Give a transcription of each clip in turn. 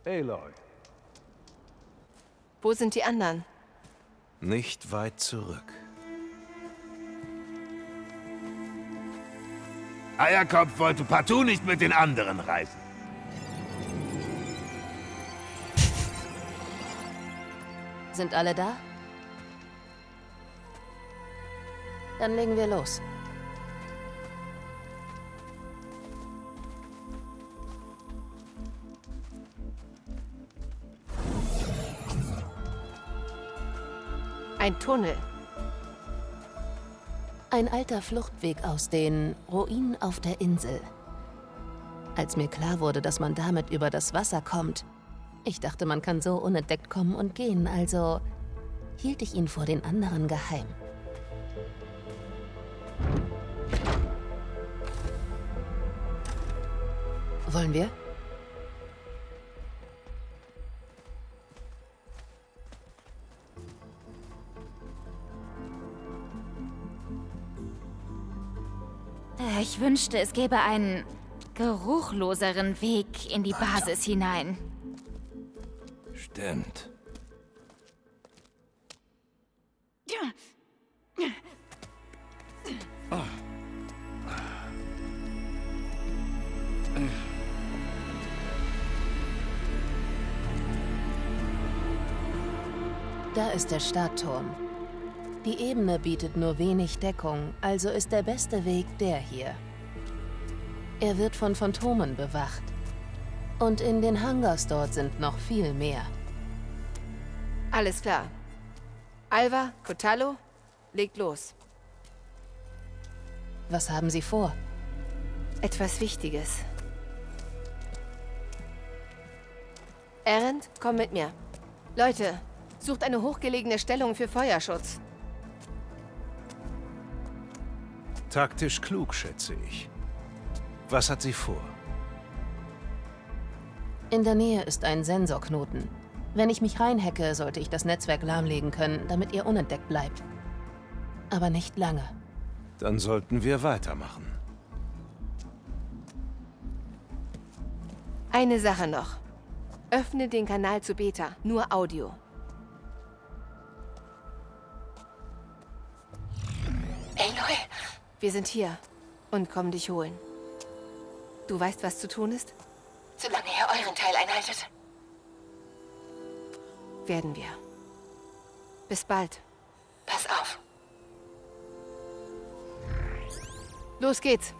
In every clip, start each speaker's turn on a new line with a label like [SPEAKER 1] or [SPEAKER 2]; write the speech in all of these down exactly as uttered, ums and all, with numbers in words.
[SPEAKER 1] Aloy.
[SPEAKER 2] Wo sind die anderen?
[SPEAKER 3] Nicht weit zurück.
[SPEAKER 4] Eierkopf wollte partout nicht mit den anderen reisen.
[SPEAKER 5] Sind alle da? Dann legen wir los.
[SPEAKER 2] Ein Tunnel.
[SPEAKER 5] Ein alter Fluchtweg aus den Ruinen auf der Insel. Als mir klar wurde, dass man damit über das Wasser kommt, ich dachte, man kann so unentdeckt kommen und gehen, also hielt ich ihn vor den anderen geheim. Wollen wir?
[SPEAKER 6] Ich wünschte, es gäbe einen geruchloseren Weg in die Basis hinein.
[SPEAKER 3] Stimmt.
[SPEAKER 5] Da ist der Startturm. Die Ebene bietet nur wenig Deckung, also ist der beste Weg der hier. Er wird von Phantomen bewacht. Und in den Hangars dort sind noch viel mehr.
[SPEAKER 2] Alles klar. Alva, Kotallo, legt los.
[SPEAKER 5] Was haben Sie vor?
[SPEAKER 2] Etwas Wichtiges. Erend, komm mit mir. Leute, sucht eine hochgelegene Stellung für Feuerschutz.
[SPEAKER 3] Taktisch klug, schätze ich. Was hat sie vor?
[SPEAKER 5] In der Nähe ist ein Sensorknoten. Wenn ich mich reinhacke, sollte ich das Netzwerk lahmlegen können, damit ihr unentdeckt bleibt. Aber nicht lange.
[SPEAKER 3] Dann sollten wir weitermachen.
[SPEAKER 2] Eine Sache noch. Öffne den Kanal zu Beta, nur Audio.
[SPEAKER 5] Aloy!
[SPEAKER 2] Wir sind hier und kommen dich holen. Du weißt, was zu tun ist?
[SPEAKER 5] Solange ihr euren Teil einhaltet.
[SPEAKER 2] Werden wir. Bis bald.
[SPEAKER 5] Pass auf.
[SPEAKER 2] Los geht's.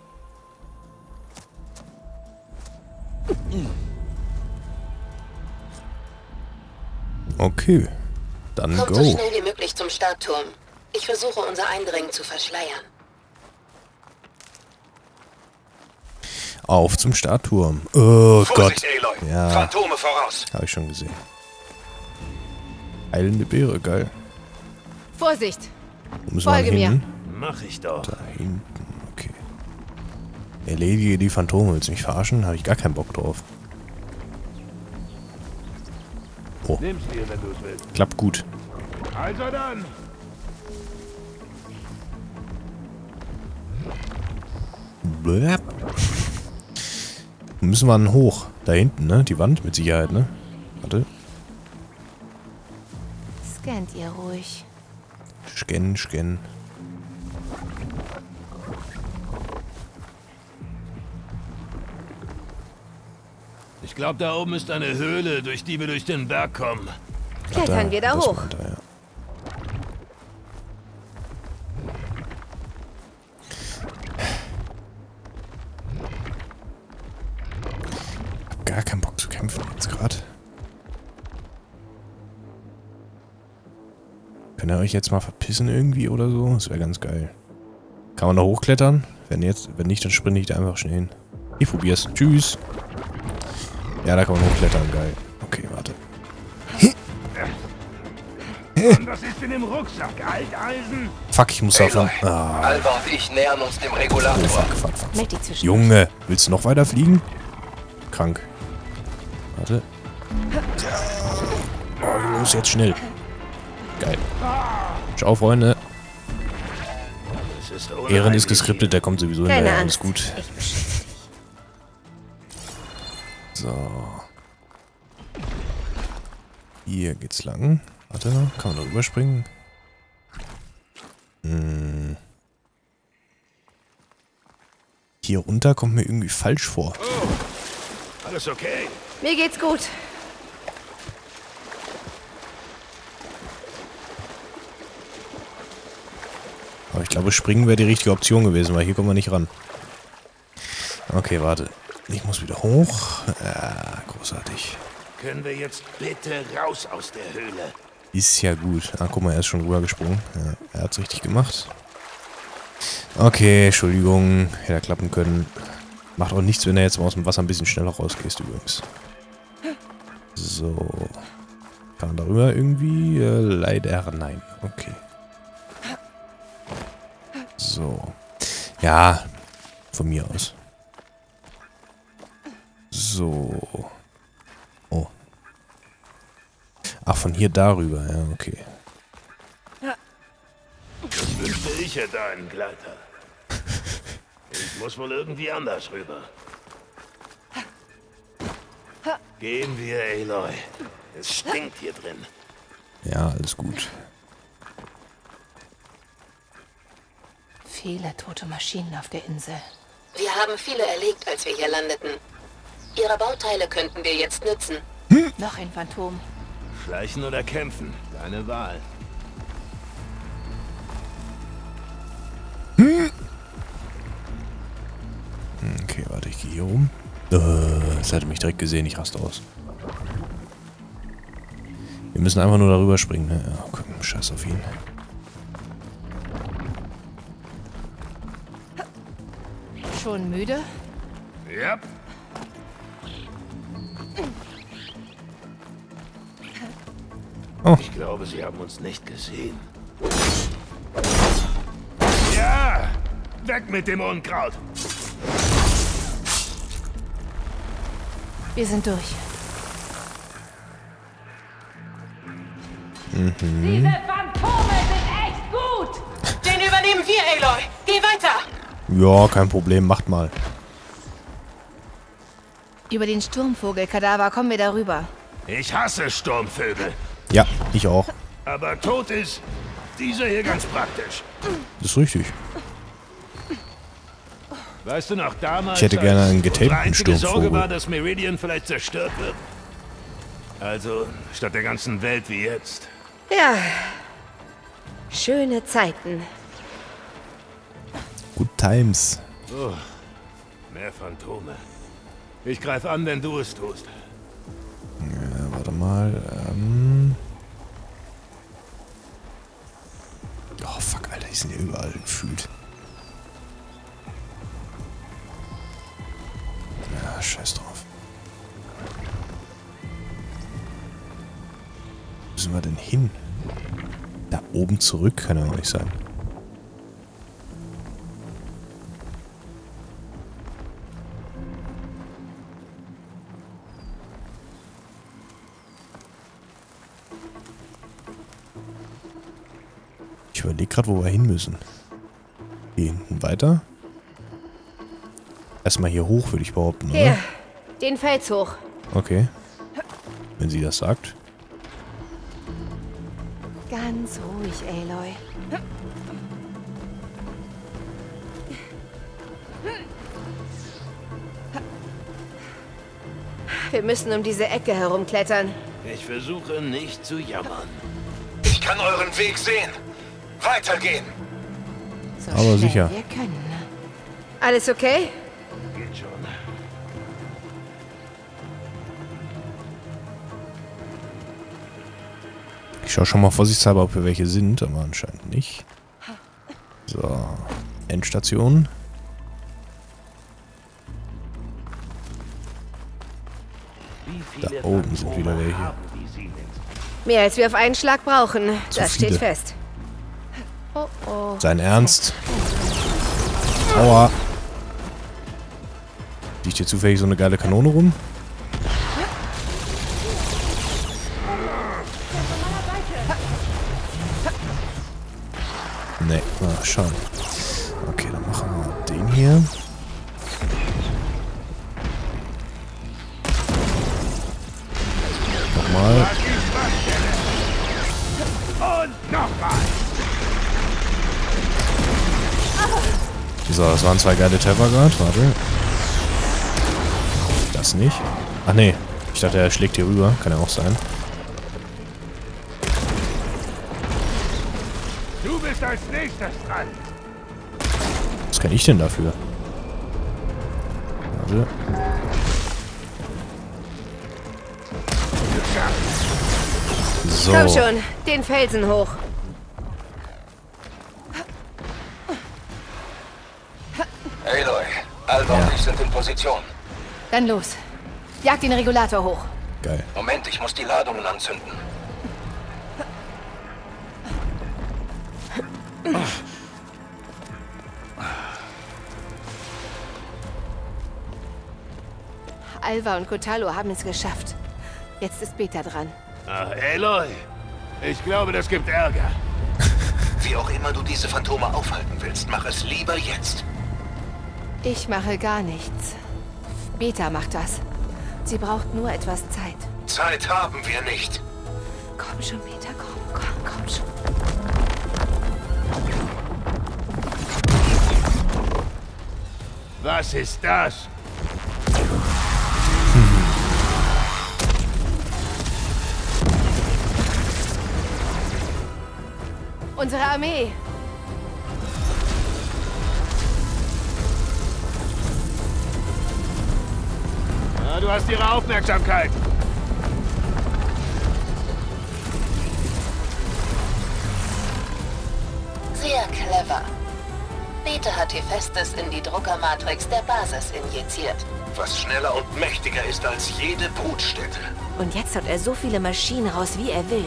[SPEAKER 7] Okay, dann
[SPEAKER 5] Kommt
[SPEAKER 7] go.
[SPEAKER 5] so schnell wie möglich zum Startturm. Ich versuche, unser Eindringen zu verschleiern.
[SPEAKER 7] Auf zum Startturm. Oh
[SPEAKER 3] Vorsicht,
[SPEAKER 7] Gott.
[SPEAKER 3] Aloy.
[SPEAKER 7] Ja,
[SPEAKER 3] Phantome voraus.
[SPEAKER 7] habe ich schon gesehen. Heilende Beere, geil.
[SPEAKER 2] Vorsicht!
[SPEAKER 7] Wo müssen
[SPEAKER 2] Folge
[SPEAKER 7] wir
[SPEAKER 2] mir.
[SPEAKER 7] hin?
[SPEAKER 4] Mach ich doch.
[SPEAKER 7] Da hinten, okay. Erledige die Phantome. Willst du mich verarschen? Habe ich gar keinen Bock drauf. Oh,
[SPEAKER 4] Nimm's dir, wenn du es willst.
[SPEAKER 7] klappt gut.
[SPEAKER 4] Also dann.
[SPEAKER 7] Blöp. Wo müssen wir denn hoch? Da hinten, ne? Die Wand mit Sicherheit, ne? Warte.
[SPEAKER 2] Scannt ihr ruhig.
[SPEAKER 7] Scannen, scannen.
[SPEAKER 4] Ich glaube, da oben ist eine Höhle, durch die wir durch den Berg kommen.
[SPEAKER 2] Klettern wir da
[SPEAKER 7] das
[SPEAKER 2] hoch.
[SPEAKER 7] meint er, ja. Hab gar keinen Bock zu kämpfen jetzt gerade. Könnt ihr euch jetzt mal verpissen irgendwie oder so? Das wäre ganz geil. Kann man da hochklettern? Wenn jetzt, wenn nicht, dann sprinte ich da einfach schnell hin. Ich probier's. Tschüss. Ja, da kann man hochklettern. Geil. Okay, warte.
[SPEAKER 4] Und was ist in dem Rucksack? Alteisen?
[SPEAKER 7] Fuck, ich muss davon.
[SPEAKER 3] Aloy,
[SPEAKER 7] Ah,
[SPEAKER 3] Alva und ich nähern uns dem Regulator.
[SPEAKER 7] oh, fuck, fuck, fuck.
[SPEAKER 2] Meld die zwischen.
[SPEAKER 7] Junge, willst du noch weiter fliegen? Krank. Warte. Oh, los, jetzt schnell. Geil. Ciao, Freunde.
[SPEAKER 4] Es ist
[SPEAKER 7] Ehren ist geskriptet, der kommt sowieso
[SPEAKER 2] Keine
[SPEAKER 7] hinterher.
[SPEAKER 2] Angst.
[SPEAKER 7] Alles gut.
[SPEAKER 2] Ich beschütze dich.
[SPEAKER 7] So. Hier geht's lang. Warte, kann man da rüberspringen? Hm. Hier runter kommt mir irgendwie falsch vor.
[SPEAKER 4] Oh, alles okay?
[SPEAKER 2] Mir geht's gut.
[SPEAKER 7] Aber ich glaube, springen wäre die richtige Option gewesen, weil hier kommen wir nicht ran. Okay, warte. Ich muss wieder hoch. Ja, großartig.
[SPEAKER 4] Können wir jetzt bitte raus aus der Höhle?
[SPEAKER 7] Ist ja gut. Ah, guck mal, er ist schon rübergesprungen. Ja, er hat's richtig gemacht. Okay, Entschuldigung. Hätte er klappen können. Macht auch nichts, wenn er jetzt mal aus dem Wasser ein bisschen schneller rausgehst, übrigens. So. Kann man darüber irgendwie? Äh, leider nein. Okay. So. Ja, von mir aus. So. Oh. Ach, von hier darüber. Ja, okay.
[SPEAKER 4] Ich wünschte, ich hätte einen Gleiter. Ich muss wohl irgendwie anders rüber. Gehen wir, Aloy. Es stinkt hier drin.
[SPEAKER 7] Ja, alles gut.
[SPEAKER 2] Viele tote Maschinen auf der Insel.
[SPEAKER 5] Wir haben viele erlegt, als wir hier landeten. Ihre Bauteile könnten wir jetzt nützen.
[SPEAKER 2] Noch ein Phantom.
[SPEAKER 4] Schleichen oder kämpfen? Deine Wahl.
[SPEAKER 7] Okay, warte, ich gehe hier rum. Äh, das hat mich direkt gesehen, ich raste aus. Wir müssen einfach nur darüber springen, ne? Ja, komm, scheiß auf ihn.
[SPEAKER 2] Schon müde?
[SPEAKER 4] Ja.
[SPEAKER 7] Oh.
[SPEAKER 4] Ich glaube, sie haben uns nicht gesehen. Ja! Weg mit dem Unkraut!
[SPEAKER 2] Wir sind durch.
[SPEAKER 7] Mhm.
[SPEAKER 1] Diese Phantome sind echt gut!
[SPEAKER 2] Den übernehmen wir, Aloy. Geh weiter.
[SPEAKER 7] Ja, kein Problem, macht mal.
[SPEAKER 2] Über den Sturmvogelkadaver kommen wir darüber.
[SPEAKER 4] Ich hasse Sturmvögel.
[SPEAKER 7] Ja, ich auch.
[SPEAKER 4] Aber tot ist dieser hier ganz praktisch.
[SPEAKER 7] Das ist richtig.
[SPEAKER 4] Weißt du noch damals,
[SPEAKER 7] Ich hätte gerne einen
[SPEAKER 4] als
[SPEAKER 7] getapten
[SPEAKER 4] unsere einzige Sorge
[SPEAKER 7] Sturmvogel.
[SPEAKER 4] war, dass Meridian vielleicht zerstört wird? Also, statt der ganzen Welt wie jetzt.
[SPEAKER 2] Ja. Schöne Zeiten.
[SPEAKER 7] Good times.
[SPEAKER 4] Oh, mehr Phantome. Ich greife an, wenn du es tust.
[SPEAKER 7] Ja, warte mal. Ähm. Oh, fuck, Alter, die sind ja überall gefühlt. Ja, scheiß drauf. Wo sind wir denn hin? Da oben zurück kann ja auch nicht sein. Ich überlege gerade, wo wir hin müssen. Hier hinten weiter. Erstmal hier hoch, würde ich behaupten, oder?
[SPEAKER 2] Hier, den Fels hoch.
[SPEAKER 7] Okay. Wenn sie das sagt.
[SPEAKER 2] Ganz ruhig, Aloy. Wir müssen um diese Ecke herumklettern.
[SPEAKER 4] Ich versuche nicht zu jammern.
[SPEAKER 3] Ich kann euren Weg sehen. Weitergehen.
[SPEAKER 2] So
[SPEAKER 7] Aber
[SPEAKER 2] schnell
[SPEAKER 7] sicher.
[SPEAKER 2] wir können. Alles okay?
[SPEAKER 4] Geht schon.
[SPEAKER 7] Ich schaue schon mal vorsichtshalber, ob wir welche sind, aber anscheinend nicht. So. Endstation. Da oben sind wieder welche.
[SPEAKER 2] Mehr als wir auf einen Schlag brauchen.
[SPEAKER 7] Zu
[SPEAKER 2] Das steht
[SPEAKER 7] viele.
[SPEAKER 2] fest. Oh oh.
[SPEAKER 7] Sein Ernst? Aua. Liegt hier zufällig so eine geile Kanone rum? Nee, na, schade. Okay, dann machen wir den hier. Nochmal. So, das waren zwei geile Treffer gerade. Warte. Das nicht. Ach nee. Ich dachte, er schlägt hier rüber. Kann ja auch sein.
[SPEAKER 4] Du bist als nächstes dran.
[SPEAKER 7] Was kann ich denn dafür? Warte. So.
[SPEAKER 2] Komm schon, den Felsen hoch.
[SPEAKER 8] Aloy, Alva
[SPEAKER 7] Ja.
[SPEAKER 8] und ich sind in Position.
[SPEAKER 2] Dann los. Jag den Regulator hoch.
[SPEAKER 7] Geil.
[SPEAKER 8] Moment, ich muss die Ladungen anzünden.
[SPEAKER 2] Alva und Kotallo haben es geschafft. Jetzt ist Beta dran.
[SPEAKER 4] Ach, Aloy. Ich glaube, das gibt Ärger.
[SPEAKER 8] Wie auch immer du diese Phantome aufhalten willst, mach es lieber jetzt.
[SPEAKER 2] Ich mache gar nichts. Beta macht das. Sie braucht nur etwas Zeit.
[SPEAKER 8] Zeit haben wir nicht.
[SPEAKER 2] Komm schon, Beta, komm, komm, komm schon.
[SPEAKER 4] Was ist das?
[SPEAKER 2] Unsere Armee.
[SPEAKER 4] Ja, du hast ihre Aufmerksamkeit.
[SPEAKER 5] Sehr clever. Beta hat Hephaestus in die Druckermatrix der Basis injiziert.
[SPEAKER 8] Was schneller und mächtiger ist als jede Brutstätte.
[SPEAKER 2] Und jetzt haut er so viele Maschinen raus, wie er will.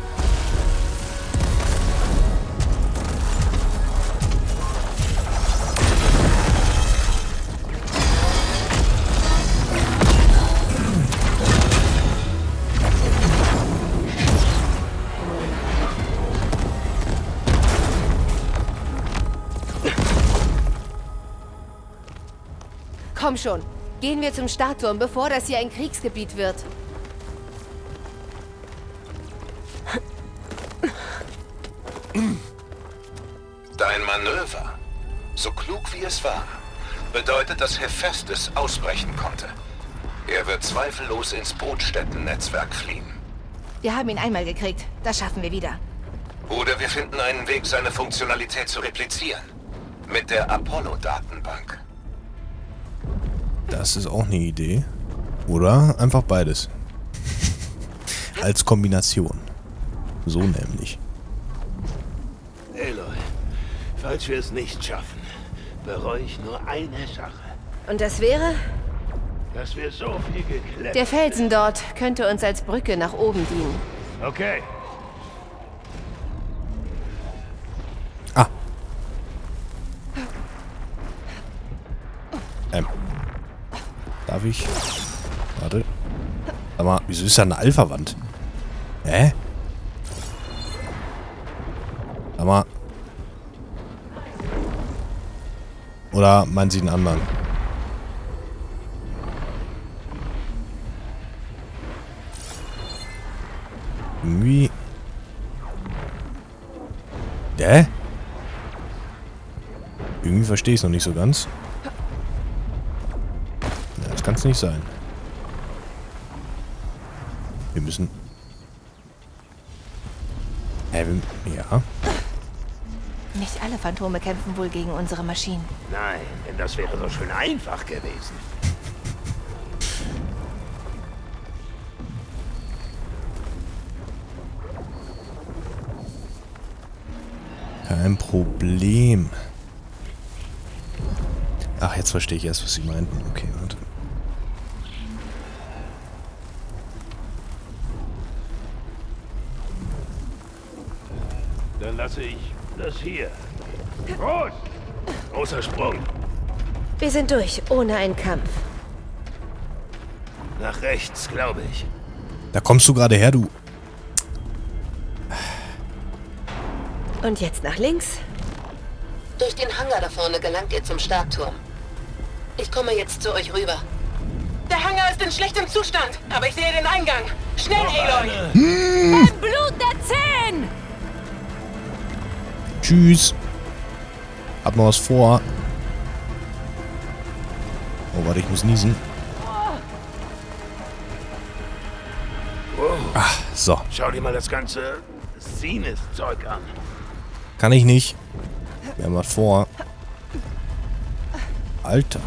[SPEAKER 2] Komm schon, gehen wir zum Startturm, bevor das hier ein Kriegsgebiet wird.
[SPEAKER 8] Dein Manöver, so klug wie es war, bedeutet, dass Hephaestus ausbrechen konnte. Er wird zweifellos ins Brutstätten-Netzwerk fliehen.
[SPEAKER 2] Wir haben ihn einmal gekriegt, das schaffen wir wieder.
[SPEAKER 8] Oder wir finden einen Weg, seine Funktionalität zu replizieren. Mit der Apollo-Datenbank.
[SPEAKER 7] Das ist auch eine Idee. Oder einfach beides. Als Kombination. So nämlich.
[SPEAKER 4] Aloy, falls wir es nicht schaffen, bereue ich nur eine Sache.
[SPEAKER 2] Und das wäre?
[SPEAKER 4] Dass wir so viel geklettert.
[SPEAKER 2] Der Felsen dort könnte uns als Brücke nach oben dienen.
[SPEAKER 4] Okay.
[SPEAKER 7] Ah. Ähm. Darf ich? Warte. Sag mal, wieso ist da eine Alpha-Wand? Hä? Sag mal. Oder meinen Sie einen anderen? Irgendwie... Hä? Irgendwie verstehe ich es noch nicht so ganz. Ja, das kann es nicht sein. Wir müssen... Hä, wir... Ja.
[SPEAKER 2] Nicht alle Phantome kämpfen wohl gegen unsere Maschinen.
[SPEAKER 4] Nein, denn das wäre so schön einfach gewesen.
[SPEAKER 7] Kein Problem. Ach, jetzt verstehe ich erst, was Sie meinten. Okay, warte.
[SPEAKER 4] Dann lasse ich das hier. Groß! Großer Sprung.
[SPEAKER 2] Wir sind durch, ohne einen Kampf.
[SPEAKER 4] Nach rechts, glaube ich.
[SPEAKER 7] Da kommst du gerade her, du...
[SPEAKER 2] Und jetzt nach links.
[SPEAKER 5] Durch den Hangar da vorne gelangt ihr zum Startturm. Ich komme jetzt zu euch rüber.
[SPEAKER 9] Der Hangar ist in schlechtem Zustand, aber ich sehe den Eingang. Schnell, Aloy!
[SPEAKER 1] Ein Blut der Zehn!
[SPEAKER 7] Tschüss. Hab noch was vor. Oh, warte, ich muss niesen.
[SPEAKER 4] Wow.
[SPEAKER 7] Ah, so.
[SPEAKER 4] Schau dir mal das ganze Zenith-Zeug an.
[SPEAKER 7] Kann ich nicht. Wir haben was vor. Alter.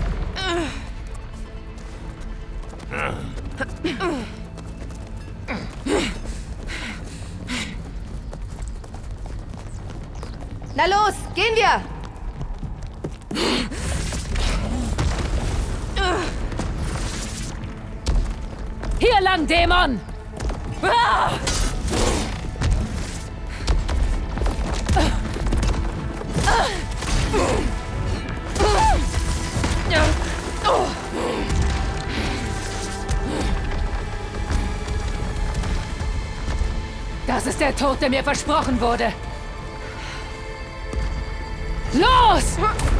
[SPEAKER 2] Na los, gehen wir!
[SPEAKER 1] Hier lang, Dämon! Ah! Das ist der Tod, der mir versprochen wurde. Los!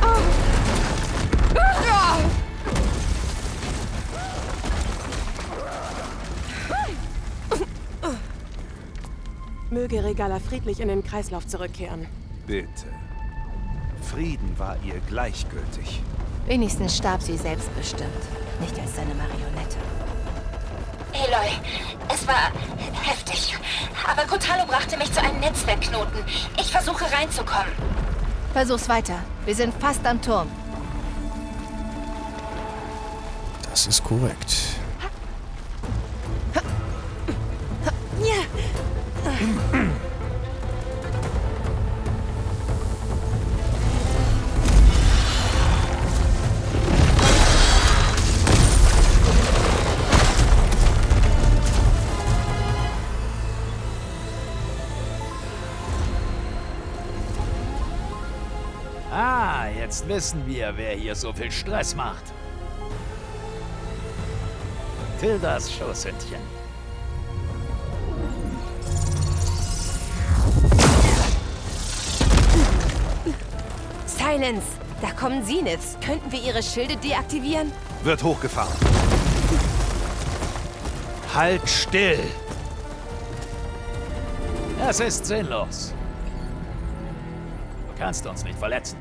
[SPEAKER 9] Möge Regala friedlich in den Kreislauf zurückkehren.
[SPEAKER 3] Bitte. Frieden war ihr gleichgültig.
[SPEAKER 2] Wenigstens starb sie selbstbestimmt, nicht als seine Marionette.
[SPEAKER 6] Aloy, es war heftig. Aber Kotalo brachte mich zu einem Netzwerkknoten. Ich versuche reinzukommen.
[SPEAKER 2] Versuch's weiter. Wir sind fast am Turm.
[SPEAKER 7] Das ist korrekt.
[SPEAKER 10] Ah, jetzt wissen wir, wer hier so viel Stress macht. Tildas Schoßhündchen.
[SPEAKER 2] Silence! Da kommen Zeniths. Könnten wir ihre Schilde deaktivieren?
[SPEAKER 3] Wird hochgefahren. Halt still!
[SPEAKER 10] Es ist sinnlos. Du kannst uns nicht verletzen.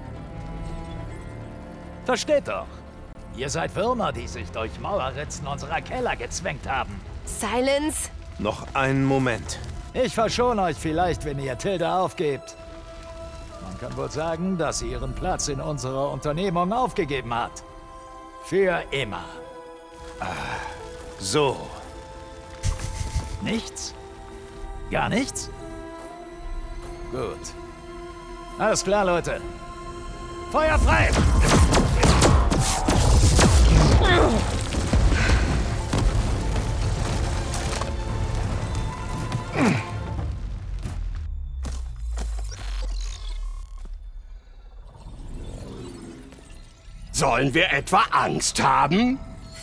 [SPEAKER 10] Versteht doch. Ihr seid Würmer, die sich durch Mauerritzen unserer Keller gezwängt haben.
[SPEAKER 2] Silence!
[SPEAKER 3] Noch einen Moment.
[SPEAKER 10] Ich verschone euch vielleicht, wenn ihr Tilda aufgebt. Man kann wohl sagen, dass sie ihren Platz in unserer Unternehmung aufgegeben hat. Für immer.
[SPEAKER 3] So.
[SPEAKER 10] Nichts? Gar nichts? Gut. Alles klar, Leute. Feuer frei!
[SPEAKER 11] Sollen wir etwa Angst haben?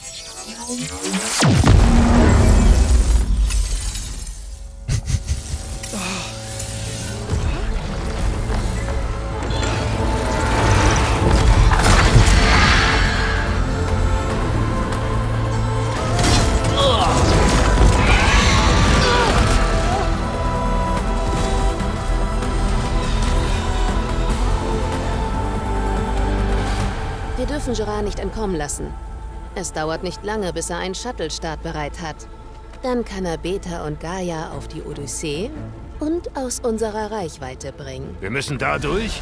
[SPEAKER 5] Wir dürfen Gerard nicht entkommen lassen. Es dauert nicht lange, bis er einen Shuttle startbereit hat. Dann kann er Beta und Gaia auf die Odyssee und aus unserer Reichweite bringen.
[SPEAKER 4] Wir müssen da durch?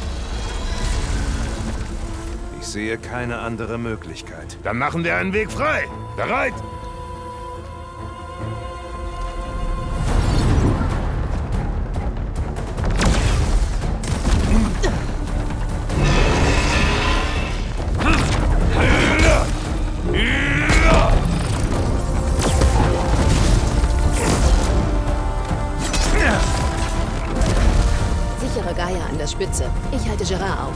[SPEAKER 3] Ich sehe keine andere Möglichkeit.
[SPEAKER 4] Dann machen wir einen Weg frei. Bereit?
[SPEAKER 5] Sichere Gaia an der Spitze. Ich halte Gerard auf.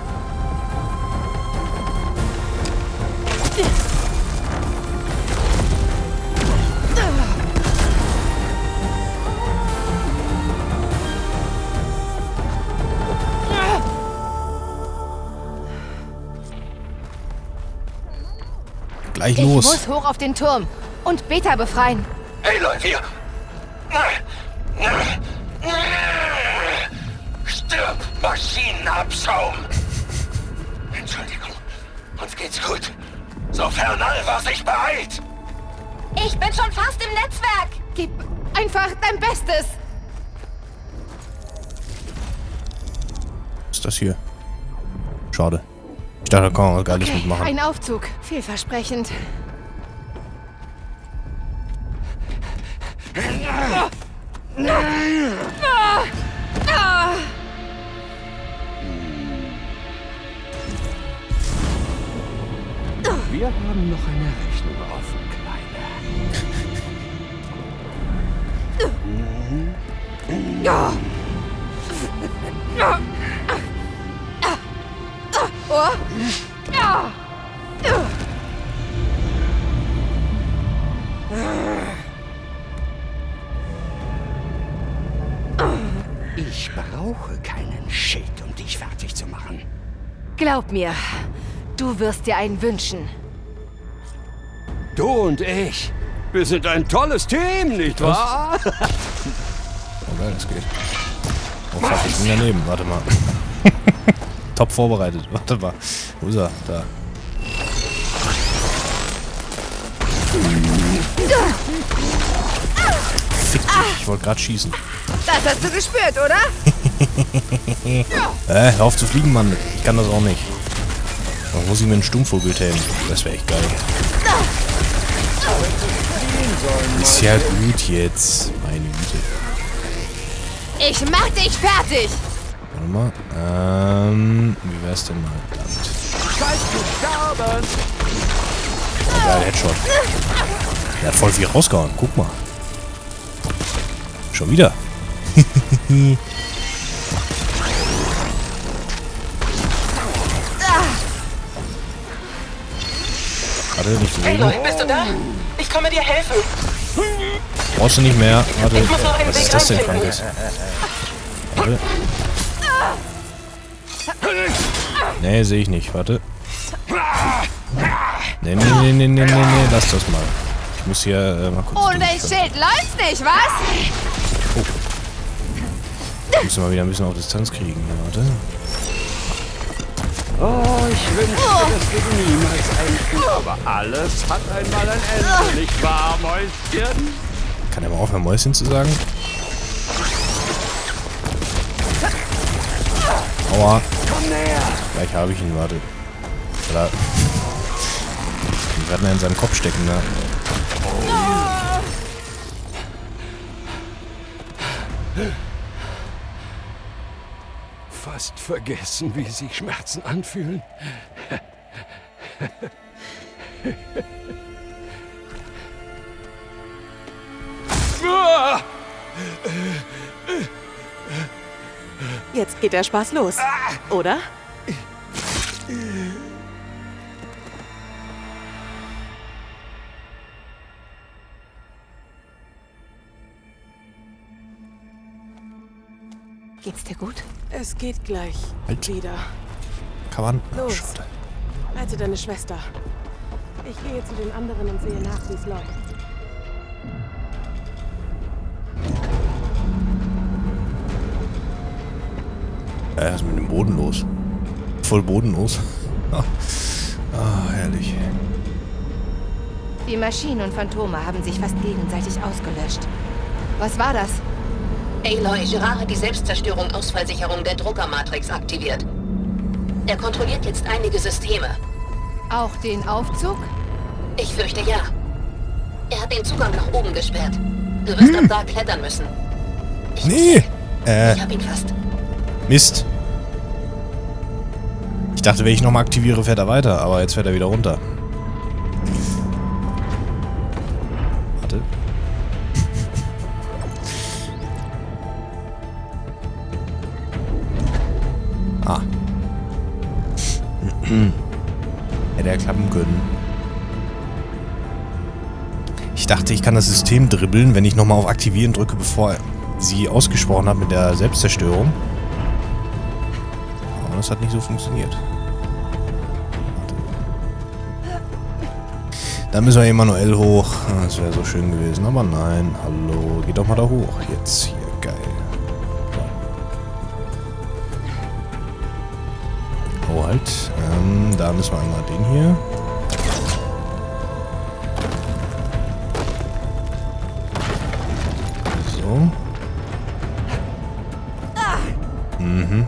[SPEAKER 7] Gleich
[SPEAKER 2] Ich
[SPEAKER 7] los.
[SPEAKER 2] muss hoch auf den Turm und Beta befreien.
[SPEAKER 8] Aloy, wir... Stirb, Maschinenabschaum! Entschuldigung, uns geht's gut. Sofern Alva sich bereit!
[SPEAKER 6] Ich bin schon fast im Netzwerk!
[SPEAKER 2] Gib einfach dein Bestes!
[SPEAKER 7] Was ist das hier? Schade. Ich dachte, da kann man gar nichts
[SPEAKER 2] Okay,
[SPEAKER 7] mitmachen.
[SPEAKER 2] ein Aufzug. Vielversprechend.
[SPEAKER 11] Wir haben noch eine Rechnung offen, Kleiner.
[SPEAKER 2] Ja. Ja. Oh. Ja.
[SPEAKER 11] Ich brauche keinen Shit, um dich fertig zu machen.
[SPEAKER 2] Glaub mir, du wirst dir einen wünschen.
[SPEAKER 11] Du und ich, wir sind ein tolles Team, nicht wahr?
[SPEAKER 7] Oh geil, das geht. Oh fuck, ich bin daneben. Warte mal. Top vorbereitet. Warte mal. Wo ist er? Da. Fick dich. Ich wollte gerade schießen.
[SPEAKER 2] Das hast du gespürt, oder?
[SPEAKER 7] Äh, hör auf zu fliegen, Mann. Ich kann das auch nicht. Dann muss ich mir einen Stummvogel tämen. Das wäre echt geil. Ist ja gut jetzt. Meine Güte.
[SPEAKER 2] Ich mach dich fertig!
[SPEAKER 7] Warte mal. Ähm, wie wär's denn mal damit? Oh, geil, Headshot. Der hat voll viel rausgehauen. Guck mal. Schon wieder. Warte, nicht bewegen.
[SPEAKER 9] Aloy, bist du da? Ich komme dir helfen.
[SPEAKER 7] Brauchst du nicht mehr. Warte,
[SPEAKER 9] Ich muss noch einen
[SPEAKER 7] was ist
[SPEAKER 9] Weg
[SPEAKER 7] das denn,
[SPEAKER 9] reinfinden.
[SPEAKER 7] Krankes? Warte. Nee, sehe ich nicht. Warte. Nee, nee, nee, nee, nee, nee, nee, lass das mal. Ich muss hier äh, mal kurz...
[SPEAKER 2] Ohne dein Schild läuft's nicht, was?
[SPEAKER 7] Oh. Ich muss mal wieder ein bisschen auf Distanz kriegen. Ja, warte.
[SPEAKER 11] Oh, ich wünschte, das würde niemals enden. Aber alles hat einmal ein Ende, nicht wahr, Mäuschen?
[SPEAKER 7] Kann er mal aufhören, Mäuschen zu sagen? Aua.
[SPEAKER 11] Komm näher!
[SPEAKER 7] Gleich habe ich ihn, warte. Oder... Wir werden in seinem Kopf stecken, ne?
[SPEAKER 11] Fast vergessen, wie sich Schmerzen anfühlen.
[SPEAKER 9] Jetzt geht der Spaß los, oder?
[SPEAKER 2] Geht's dir gut?
[SPEAKER 9] Es geht gleich
[SPEAKER 7] Halt.
[SPEAKER 9] wieder.
[SPEAKER 7] Kann man? Ah,
[SPEAKER 9] Los.
[SPEAKER 7] schade.
[SPEAKER 9] Halte deine Schwester. Ich gehe zu den anderen und sehe nach, wie es läuft.
[SPEAKER 7] Ja, was ist mit dem Boden los? Voll bodenlos. Ah, ah, herrlich.
[SPEAKER 2] Die Maschinen und Phantome haben sich fast gegenseitig ausgelöscht. Was war das?
[SPEAKER 5] Aloy, Gerard hat die Selbstzerstörung-Ausfallsicherung der Druckermatrix aktiviert. Er kontrolliert jetzt einige Systeme.
[SPEAKER 2] Auch den Aufzug?
[SPEAKER 5] Ich fürchte ja. Er hat den Zugang nach oben gesperrt. Du wirst ab da klettern müssen. Ich
[SPEAKER 7] Nee! Äh,
[SPEAKER 5] Ich hab ihn fast.
[SPEAKER 7] Mist. Ich dachte, wenn ich nochmal aktiviere, fährt er weiter, aber jetzt fährt er wieder runter. Warte. Ah. Hätte er klappen können. Ich dachte, ich kann das System dribbeln, wenn ich nochmal auf Aktivieren drücke, bevor sie ausgesprochen hat mit der Selbstzerstörung. Aber das hat nicht so funktioniert. Warte. Da müssen wir hier manuell hoch. Das wäre so schön gewesen, aber nein. Hallo, geht doch mal da hoch. Jetzt hier, geil. Oh, halt. Ähm, da müssen wir einmal den hier. So. Mhm.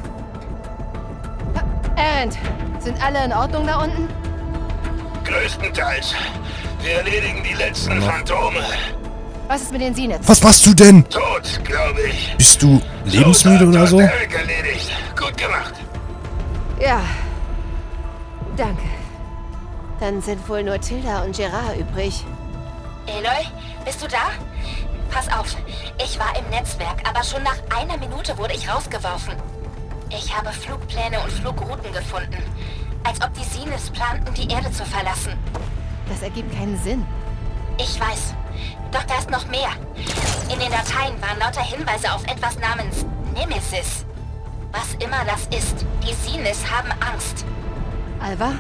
[SPEAKER 2] Erend, sind alle in Ordnung da unten?
[SPEAKER 4] Größtenteils. Wir erledigen die letzten Phantome.
[SPEAKER 2] Was ist mit den Zeniths?
[SPEAKER 7] Was machst du denn?
[SPEAKER 4] Tot, glaube ich.
[SPEAKER 7] Bist du lebensmüde oder so?
[SPEAKER 4] Derek erledigt. Gut gemacht.
[SPEAKER 2] Ja. Danke. Dann sind wohl nur Tilda und Gerard übrig.
[SPEAKER 6] Aloy, bist du da? Pass auf, ich war im Netzwerk, aber schon nach einer Minute wurde ich rausgeworfen. Ich habe Flugpläne und Flugrouten gefunden. Als ob die Zeniths planten, die Erde zu verlassen.
[SPEAKER 2] Das ergibt keinen Sinn.
[SPEAKER 6] Ich weiß. Doch da ist noch mehr. In den Dateien waren lauter Hinweise auf etwas namens Nemesis. Was immer das ist, die Zeniths haben Angst.
[SPEAKER 2] Alva?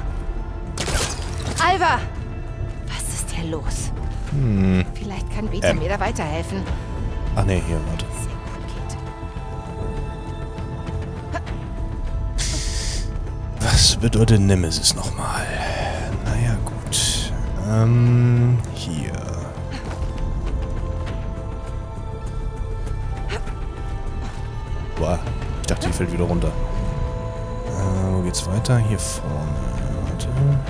[SPEAKER 2] Alva! Was ist hier los?
[SPEAKER 7] Hm.
[SPEAKER 2] Vielleicht kann Beta
[SPEAKER 7] ähm.
[SPEAKER 2] mir da weiterhelfen.
[SPEAKER 7] Ach nee, hier, warte.
[SPEAKER 2] Sehr gut geht.
[SPEAKER 7] Was bedeutet Nemesis nochmal? Naja, gut. Ähm, hier. Boah, ich dachte, die fällt wieder runter. Äh, wo geht's weiter? Hier vorne. Warte.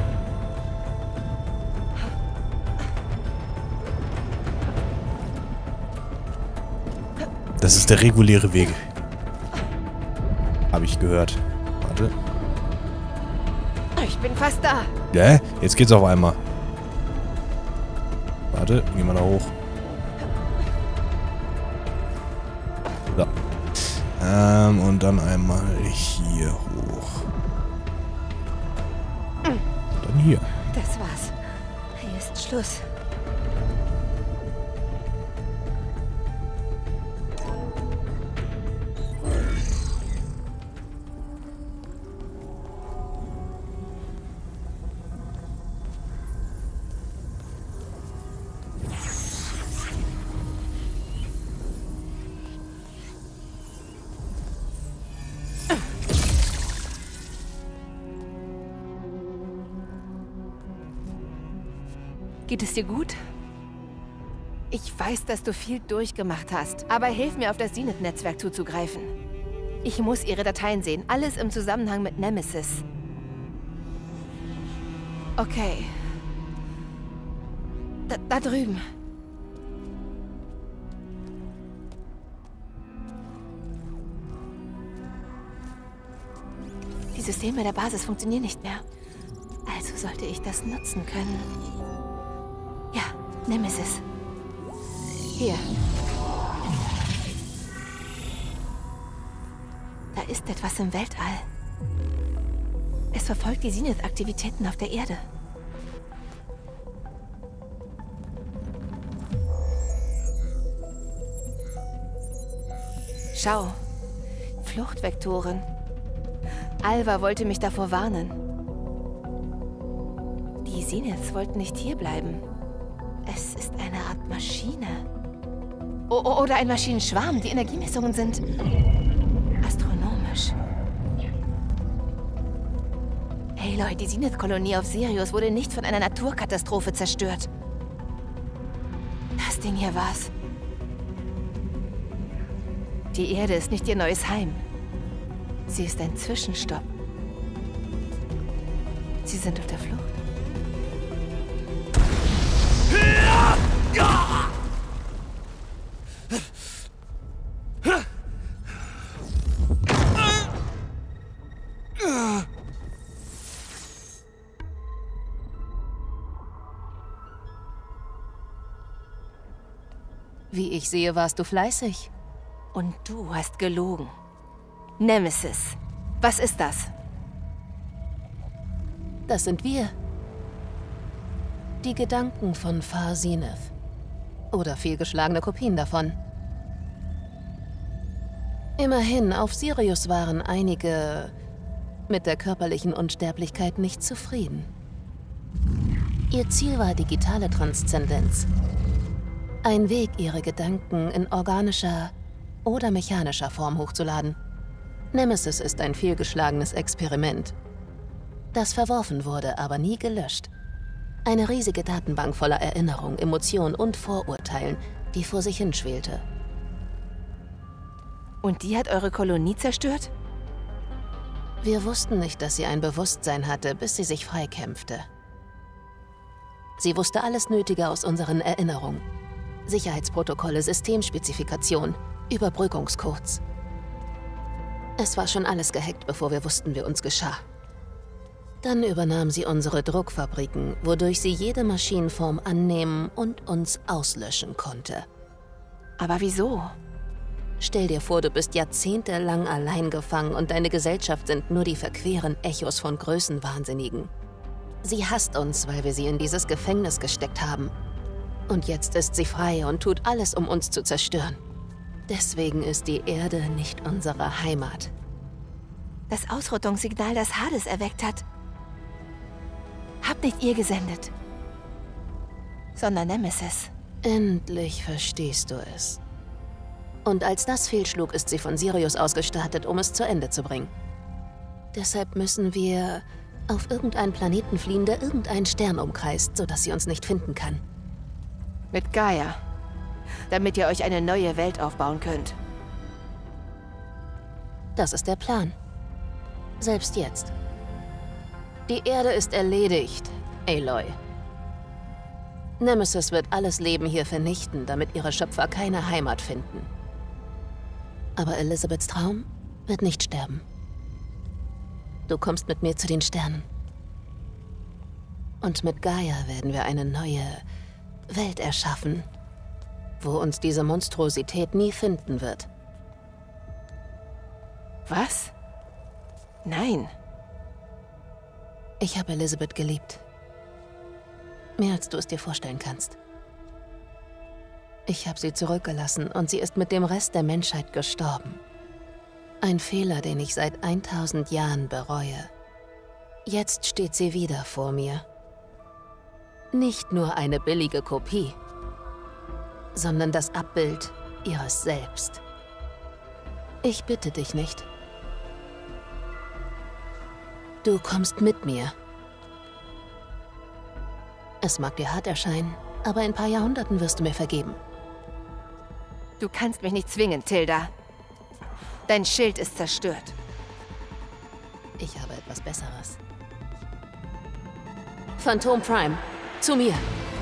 [SPEAKER 7] Das ist der reguläre Weg. Habe ich gehört. Warte.
[SPEAKER 2] Ich bin fast da.
[SPEAKER 7] Ja, jetzt geht's auf einmal. Warte, gehen wir da hoch. So. Ähm, und dann einmal hier hoch. Und dann hier.
[SPEAKER 2] Das war's. Hier ist Schluss. Geht es dir gut? Ich weiß, dass du viel durchgemacht hast, aber hilf mir, auf das Zenith-Netzwerk zuzugreifen. Ich muss ihre Dateien sehen, alles im Zusammenhang mit Nemesis. Okay. Da, da drüben. Die Systeme der Basis funktionieren nicht mehr. Also sollte ich das nutzen können. Ja, Nemesis. Hier. Da ist etwas im Weltall. Es verfolgt die Zenith-Aktivitäten auf der Erde. Schau. Fluchtvektoren. Alva wollte mich davor warnen. Die Zeniths wollten nicht hierbleiben. Es ist eine Art Maschine. O oder ein Maschinenschwarm. Die Energiemessungen sind astronomisch. Aloy, die Zenith-Kolonie auf Sirius wurde nicht von einer Naturkatastrophe zerstört. Das Ding hier war's. Die Erde ist nicht ihr neues Heim. Sie ist ein Zwischenstopp. Sie sind auf der Flucht.
[SPEAKER 5] Wie ich sehe, warst du fleißig.
[SPEAKER 2] Und du hast gelogen. Nemesis. Was ist das?
[SPEAKER 5] Das sind wir. Die Gedanken von Far Zenith. Oder fehlgeschlagene Kopien davon. Immerhin, auf Sirius waren einige mit der körperlichen Unsterblichkeit nicht zufrieden. Ihr Ziel war digitale Transzendenz. Ein Weg, ihre Gedanken in organischer oder mechanischer Form hochzuladen. Nemesis ist ein fehlgeschlagenes Experiment, das verworfen wurde, aber nie gelöscht. Eine riesige Datenbank voller Erinnerungen, Emotionen und Vorurteilen, die vor sich hinschwelte.
[SPEAKER 2] Und die hat eure Kolonie zerstört?
[SPEAKER 5] Wir wussten nicht, dass sie ein Bewusstsein hatte, bis sie sich freikämpfte. Sie wusste alles Nötige aus unseren Erinnerungen. Sicherheitsprotokolle, Systemspezifikation, Überbrückungscodes. Es war schon alles gehackt, bevor wir wussten, wie uns geschah. Dann übernahm sie unsere Druckfabriken, wodurch sie jede Maschinenform annehmen und uns auslöschen konnte.
[SPEAKER 2] Aber wieso?
[SPEAKER 5] Stell dir vor, du bist jahrzehntelang allein gefangen und deine Gesellschaft sind nur die verqueren Echos von Größenwahnsinnigen. Sie hasst uns, weil wir sie in dieses Gefängnis gesteckt haben. Und jetzt ist sie frei und tut alles, um uns zu zerstören. Deswegen ist die Erde nicht unsere Heimat.
[SPEAKER 2] Das Ausrottungssignal, das Hades erweckt hat, habt nicht ihr gesendet, sondern Nemesis.
[SPEAKER 5] Endlich verstehst du es. Und als das fehlschlug, ist sie von Sirius aus gestartet, um es zu Ende zu bringen. Deshalb müssen wir auf irgendeinen Planeten fliehen, der irgendeinen Stern umkreist, sodass sie uns nicht finden kann.
[SPEAKER 2] Mit Gaia. Damit ihr euch eine neue Welt aufbauen könnt.
[SPEAKER 5] Das ist der Plan. Selbst jetzt. Die Erde ist erledigt, Aloy. Nemesis wird alles Leben hier vernichten, damit ihre Schöpfer keine Heimat finden. Aber Elisabeths Traum wird nicht sterben. Du kommst mit mir zu den Sternen. Und mit Gaia werden wir eine neue Welt erschaffen, wo uns diese Monstrosität nie finden wird.
[SPEAKER 2] Was? Nein.
[SPEAKER 5] Ich habe Elisabeth geliebt. Mehr als du es dir vorstellen kannst. Ich habe sie zurückgelassen und sie ist mit dem Rest der Menschheit gestorben. Ein Fehler, den ich seit tausend Jahren bereue. Jetzt steht sie wieder vor mir. Nicht nur eine billige Kopie, sondern das Abbild ihres Selbst. Ich bitte dich nicht. Du kommst mit mir. Es mag dir hart erscheinen, aber in ein paar Jahrhunderten wirst du mir vergeben.
[SPEAKER 2] Du kannst mich nicht zwingen, Tilda. Dein Schild ist zerstört.
[SPEAKER 5] Ich habe etwas Besseres. Phantom Prime, zu mir.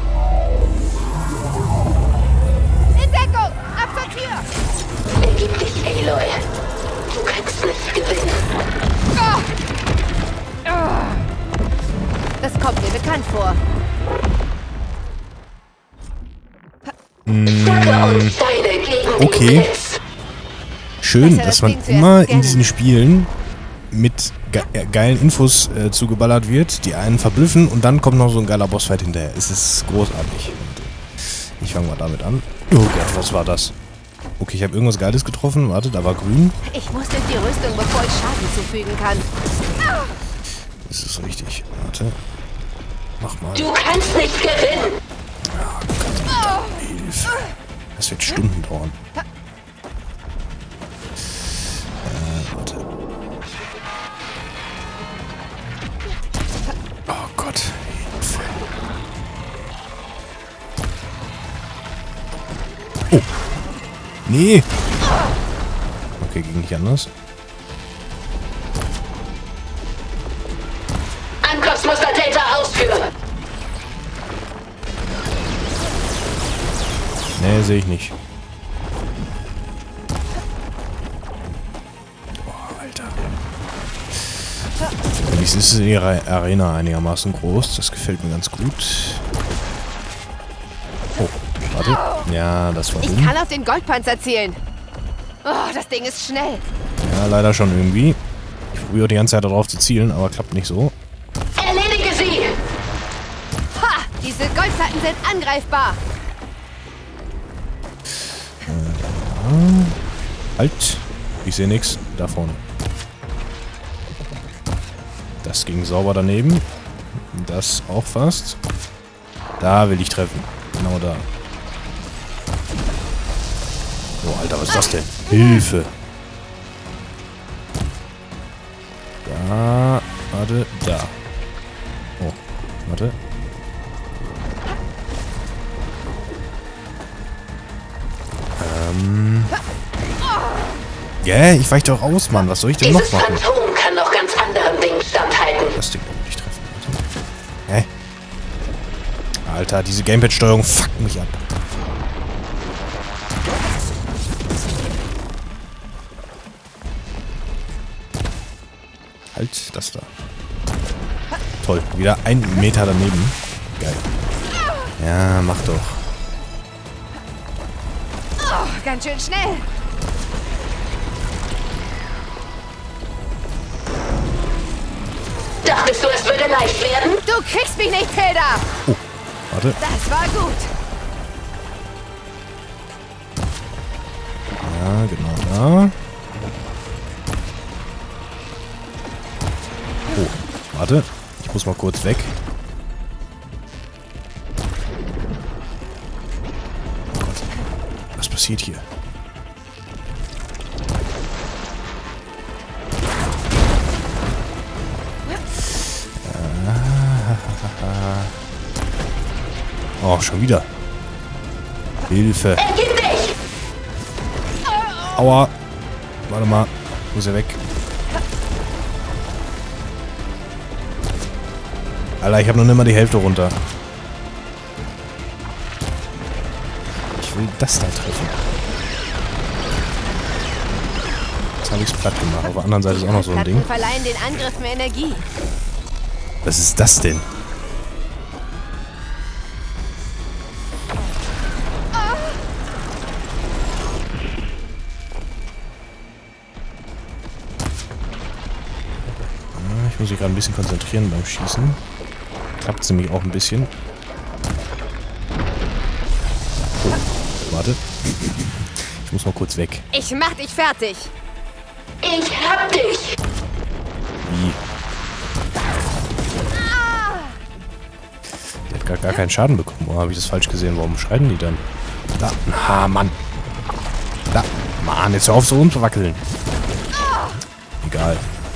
[SPEAKER 2] In Deckung! Ab zur Tür!
[SPEAKER 6] Ergib dich, Aloy. Du kannst nicht gewinnen.
[SPEAKER 2] Oh! Oh! Das kommt mir bekannt vor.
[SPEAKER 7] Okay. Schön, dass man immer in diesen Spielen mit ge geilen Infos äh, zugeballert wird, die einen verblüffen und dann kommt noch so ein geiler Bossfight hinterher. Es ist großartig. Ich fange mal damit an. Oh Gott, was war das? Okay, ich habe irgendwas Geiles getroffen. Warte, da war grün.
[SPEAKER 2] Ich muss durch die Rüstung, bevor ich Schaden zufügen kann.
[SPEAKER 7] Das ist richtig. Warte. Mach mal.
[SPEAKER 6] Du kannst nicht gewinnen.
[SPEAKER 7] Oh Gott, Hilfe. Das wird Stunden dauern. Äh, warte. Oh Gott, Hilfe. Oh. Nee. Okay, ging nicht anders.
[SPEAKER 6] Angriffsmuster Delta ausführen.
[SPEAKER 7] Nee, sehe ich nicht. Oh, Alter. Wenigstens ist ihre Arena einigermaßen groß. Das gefällt mir ganz gut. Oh, warte. Ja, das war
[SPEAKER 2] Ich
[SPEAKER 7] dumm.
[SPEAKER 2] kann auf den Goldpanzer zielen. Oh, das Ding ist schnell.
[SPEAKER 7] Ja, leider schon irgendwie. Ich probiere die ganze Zeit darauf zu zielen, aber klappt nicht so.
[SPEAKER 6] Erledige sie!
[SPEAKER 2] Ha! Diese Goldplatten sind angreifbar.
[SPEAKER 7] Halt. Ich sehe nichts. Da vorne. Das ging sauber daneben. Das auch fast. Da will ich treffen. Genau da. Oh, Alter, was ist das denn? Hilfe. Da. Warte. Da. Oh. Warte. Ähm. Gell? Ich weich doch aus, Mann. Was soll ich denn noch
[SPEAKER 6] Dieses
[SPEAKER 7] machen?
[SPEAKER 6] Phantom kann noch ganz anderen Dingen standhalten.
[SPEAKER 7] Das Ding will ich treffen. Hä? Alter, diese Gamepad-Steuerung fuckt mich ab. Halt, das da. Toll, wieder ein Meter daneben. Geil. Ja, mach doch.
[SPEAKER 2] Oh, ganz schön schnell.
[SPEAKER 6] Dachtest du, es würde leicht werden?
[SPEAKER 2] Du kriegst mich nicht, Tilda.
[SPEAKER 7] Oh, warte.
[SPEAKER 2] Das war gut.
[SPEAKER 7] Ja, genau da. Oh, warte. Ich muss mal kurz weg. Oh Gott. Was passiert hier? Oh, schon wieder. Hilfe. Aua. Warte mal. Wo ist er weg? Alter, ich habe noch nicht mal die Hälfte runter. Ich will das da treffen. Jetzt habe ich es platt gemacht. Auf der anderen Seite ist auch noch so ein Ding.
[SPEAKER 2] Verleihen den Angriff mehr Energie.
[SPEAKER 7] Was ist das denn? Ich muss mich gerade ein bisschen konzentrieren beim Schießen. Klappt es nämlich auch ein bisschen. Oh, warte. Ich muss mal kurz weg.
[SPEAKER 2] Ich mach dich fertig.
[SPEAKER 6] Ich hab dich.
[SPEAKER 7] Wie? Der hat gar, gar keinen Schaden bekommen. Oh, habe ich das falsch gesehen? Warum schreien die dann? Da. Ha, Mann. Da. Mann, jetzt hör auf so rumzuwackeln. Egal.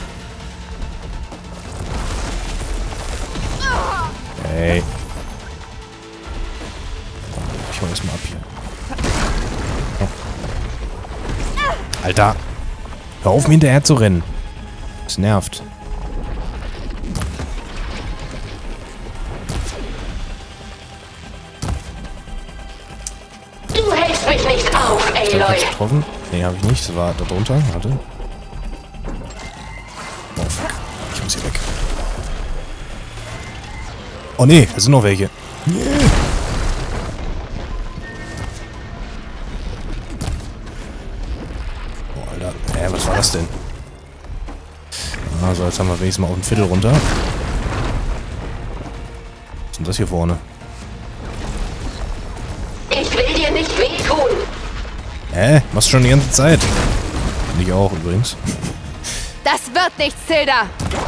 [SPEAKER 7] Hey. Ich hau erstmal ab hier. Oh. Alter. Hör auf, mir hinterher zu rennen. Das nervt.
[SPEAKER 6] Du hältst mich nicht auf, Aloy.
[SPEAKER 7] Getroffen? Nee, habe ich nicht. Das war da drunter. Warte. Oh, fuck. Ich muss hier weg. Oh nee, da sind noch welche. Yeah. Oh, Alter. Hä, was war das denn? Also, jetzt haben wir wenigstens mal auf ein Viertel runter. Was ist denn das hier vorne?
[SPEAKER 6] Ich will dir nicht wehtun.
[SPEAKER 7] Hä? Machst du schon die ganze Zeit? Und ich auch übrigens.
[SPEAKER 2] Das wird nichts, Tilda.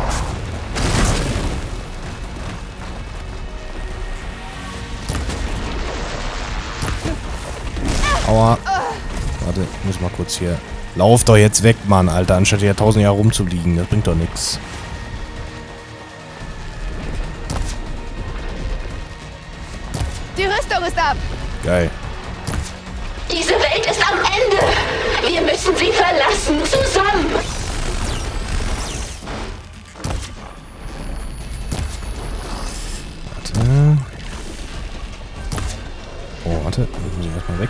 [SPEAKER 7] Aua. Warte, ich muss mal kurz hier. Lauf doch jetzt weg, Mann, Alter, anstatt hier tausend Jahre rumzuliegen. Das bringt doch nichts.
[SPEAKER 2] Die Rüstung ist ab.
[SPEAKER 7] Geil.
[SPEAKER 6] Diese Welt ist am Ende. Wir müssen sie verlassen, zusammen.
[SPEAKER 7] Warte. Oh, warte. Muss ich erstmal weg.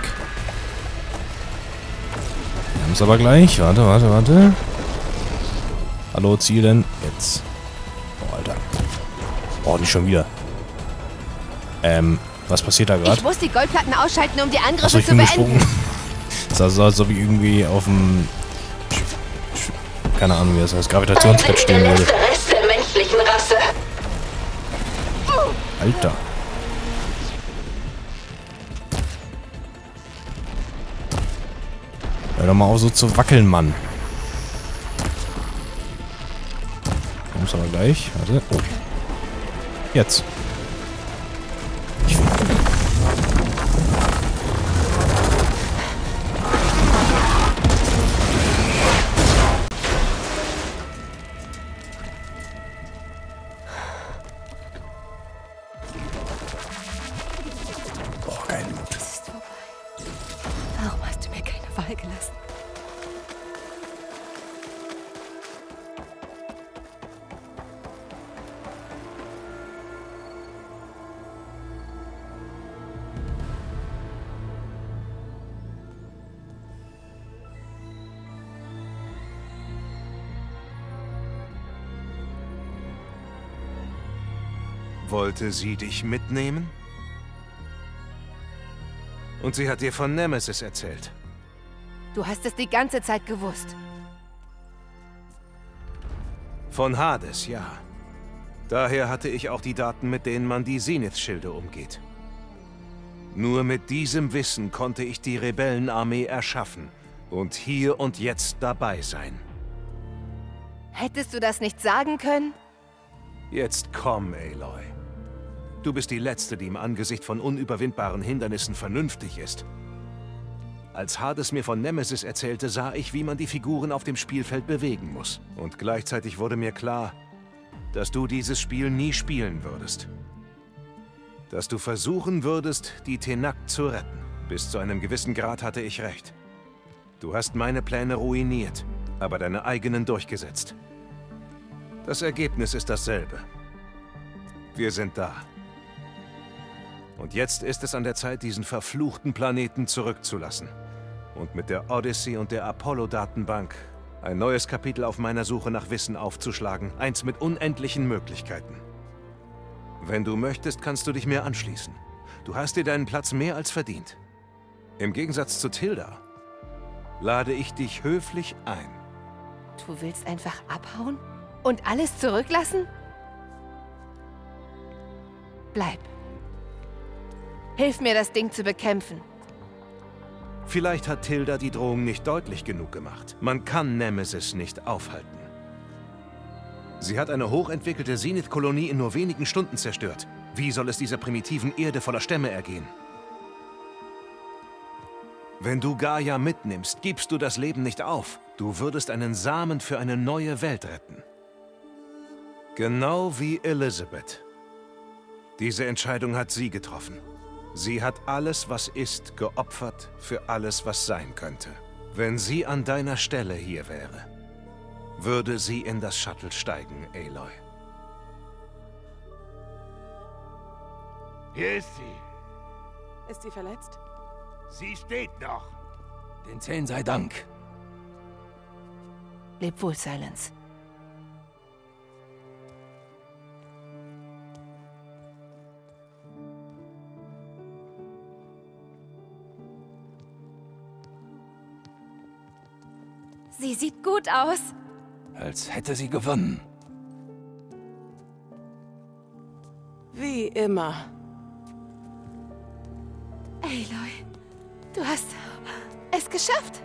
[SPEAKER 7] Wir haben es aber gleich. Warte, warte, warte. Hallo, zielen. Jetzt. Oh, Alter. Oh, nicht schon wieder. Ähm, was passiert da gerade?
[SPEAKER 2] Ich muss die Goldplatten ausschalten, um die Angriffe
[SPEAKER 7] Achso, ich
[SPEAKER 2] zu
[SPEAKER 7] bin
[SPEAKER 2] beenden.
[SPEAKER 7] gesprungen. Das sah so, als ob ich irgendwie auf dem... Keine Ahnung, wie das heißt. Gravitationsfeld stehen
[SPEAKER 6] Der
[SPEAKER 7] würde.
[SPEAKER 6] letzte Rest der menschlichen Rasse.
[SPEAKER 7] Alter. Hör doch mal auf so zu wackeln, Mann. Kommst aber gleich. Warte. Oh. Jetzt. Ich will. Oh, geil.
[SPEAKER 2] Warum hast du mir keine Wahl gelassen?
[SPEAKER 3] Wollte sie dich mitnehmen? Und sie hat dir von Nemesis erzählt.
[SPEAKER 2] Du hast es die ganze Zeit gewusst.
[SPEAKER 3] Von Hades, ja. Daher hatte ich auch die Daten, mit denen man die Zenith-Schilde umgeht. Nur mit diesem Wissen konnte ich die Rebellenarmee erschaffen und hier und jetzt dabei sein.
[SPEAKER 2] Hättest du das nicht sagen können?
[SPEAKER 3] Jetzt komm, Aloy. Du bist die Letzte, die im Angesicht von unüberwindbaren Hindernissen vernünftig ist. Als Hades mir von Nemesis erzählte, sah ich, wie man die Figuren auf dem Spielfeld bewegen muss. Und gleichzeitig wurde mir klar, dass du dieses Spiel nie spielen würdest. Dass du versuchen würdest, die Tenakt zu retten. Bis zu einem gewissen Grad hatte ich recht. Du hast meine Pläne ruiniert, aber deine eigenen durchgesetzt. Das Ergebnis ist dasselbe. Wir sind da. Und jetzt ist es an der Zeit, diesen verfluchten Planeten zurückzulassen. Und mit der Odyssey und der Apollo-Datenbank ein neues Kapitel auf meiner Suche nach Wissen aufzuschlagen. Eins mit unendlichen Möglichkeiten. Wenn du möchtest, kannst du dich mir anschließen. Du hast dir deinen Platz mehr als verdient. Im Gegensatz zu Tilda lade ich dich höflich ein.
[SPEAKER 2] Du willst einfach abhauen? Und alles zurücklassen? Bleib. Hilf mir, das Ding zu bekämpfen.
[SPEAKER 3] Vielleicht hat Tilda die Drohung nicht deutlich genug gemacht. Man kann Nemesis nicht aufhalten. Sie hat eine hochentwickelte Zenith-Kolonie in nur wenigen Stunden zerstört. Wie soll es dieser primitiven Erde voller Stämme ergehen? Wenn du Gaia mitnimmst, gibst du das Leben nicht auf. Du würdest einen Samen für eine neue Welt retten. Genau wie Elizabeth. Diese Entscheidung hat sie getroffen. Sie hat alles, was ist, geopfert für alles, was sein könnte. Wenn sie an deiner Stelle hier wäre, würde sie in das Shuttle steigen, Aloy.
[SPEAKER 4] Hier ist sie.
[SPEAKER 9] Ist sie verletzt?
[SPEAKER 4] Sie steht noch.
[SPEAKER 12] Den Zehn sei Dank.
[SPEAKER 2] Leb wohl, Silence.
[SPEAKER 6] Sie sieht gut aus.
[SPEAKER 12] Als hätte sie gewonnen.
[SPEAKER 9] Wie immer.
[SPEAKER 2] Aloy, du hast es geschafft.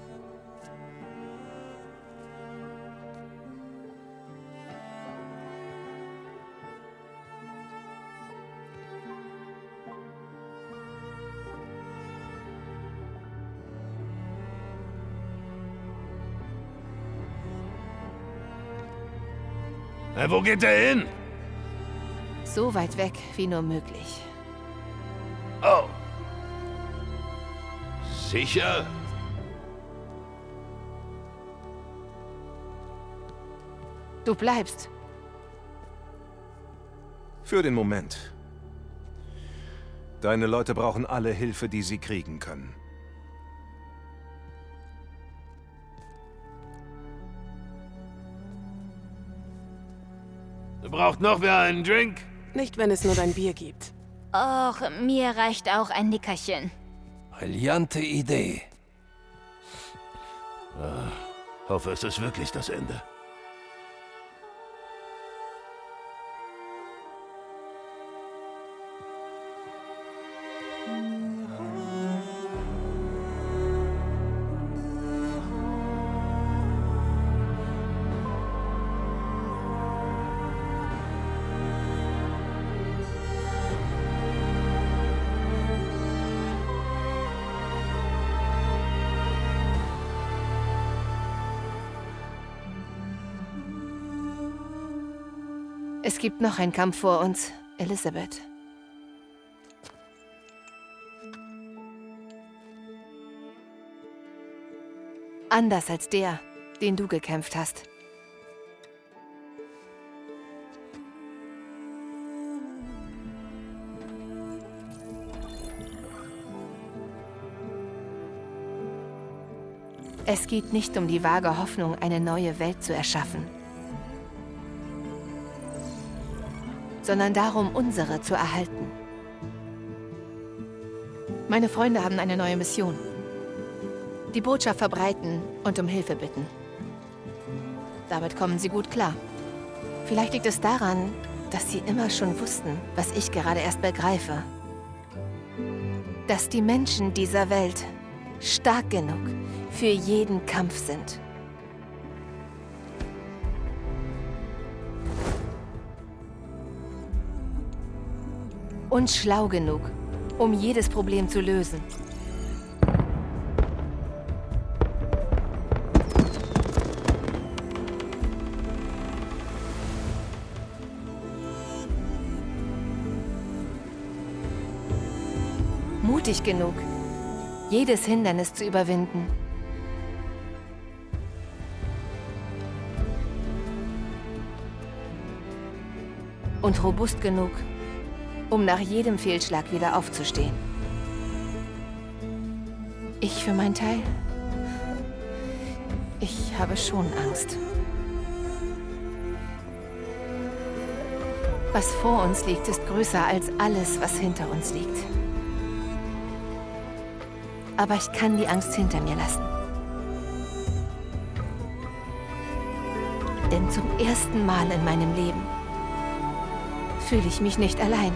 [SPEAKER 4] Na, wo geht er hin?
[SPEAKER 2] So weit weg wie nur möglich.
[SPEAKER 4] Oh. Sicher?
[SPEAKER 2] Du bleibst.
[SPEAKER 3] Für den Moment. Deine Leute brauchen alle Hilfe, die sie kriegen können.
[SPEAKER 4] Braucht noch wer einen Drink?
[SPEAKER 9] Nicht, wenn es nur dein Bier gibt.
[SPEAKER 6] Och, mir reicht auch ein Nickerchen.
[SPEAKER 12] Brillante Idee.
[SPEAKER 4] Ah, hoffe, es ist wirklich das Ende.
[SPEAKER 2] Es gibt noch einen Kampf vor uns, Elizabeth. Anders als der, den du gekämpft hast. Es geht nicht um die vage Hoffnung, eine neue Welt zu erschaffen, sondern darum, unsere zu erhalten. Meine Freunde haben eine neue Mission. Die Botschaft verbreiten und um Hilfe bitten. Damit kommen sie gut klar. Vielleicht liegt es daran, dass sie immer schon wussten, was ich gerade erst begreife. Dass die Menschen dieser Welt stark genug für jeden Kampf sind. Und schlau genug, um jedes Problem zu lösen. Mutig genug, jedes Hindernis zu überwinden. Und robust genug, um nach jedem Fehlschlag wieder aufzustehen. Ich für meinen Teil, ich habe schon Angst. Was vor uns liegt, ist größer als alles, was hinter uns liegt. Aber ich kann die Angst hinter mir lassen. Denn zum ersten Mal in meinem Leben fühle ich mich nicht allein.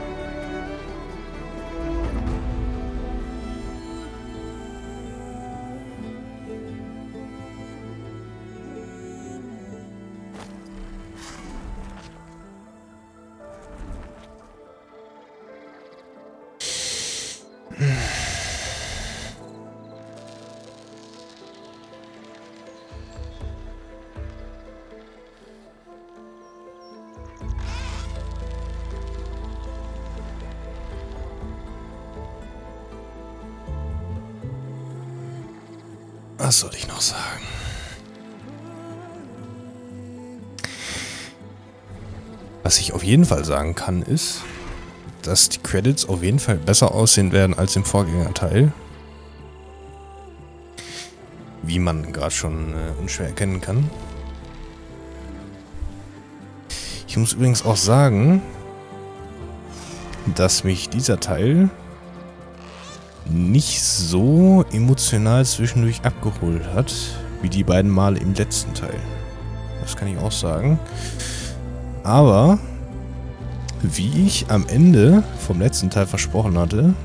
[SPEAKER 7] Was soll ich noch sagen? Was ich auf jeden Fall sagen kann, ist, dass die Credits auf jeden Fall besser aussehen werden als im Vorgängerteil. Wie man gerade schon äh, unschwer erkennen kann. Ich muss übrigens auch sagen, dass mich dieser Teil nicht so emotional zwischendurch abgeholt hat, wie die beiden Male im letzten Teil. Das kann ich auch sagen. Aber, wie ich am Ende vom letzten Teil versprochen hatte,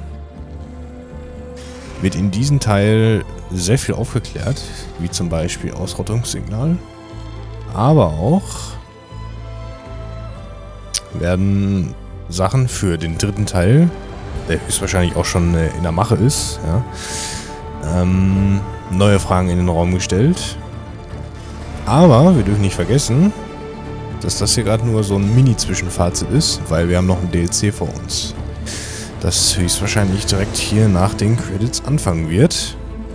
[SPEAKER 7] wird in diesem Teil sehr viel aufgeklärt, wie zum Beispiel Ausrottungssignal. Aber auch werden Sachen für den dritten Teil, der höchstwahrscheinlich auch schon äh, in der Mache ist, ja, ähm, neue Fragen in den Raum gestellt. Aber wir dürfen nicht vergessen, dass das hier gerade nur so ein Mini-Zwischenfazit ist, weil wir haben noch ein D L C vor uns, das höchstwahrscheinlich direkt hier nach den Credits anfangen wird.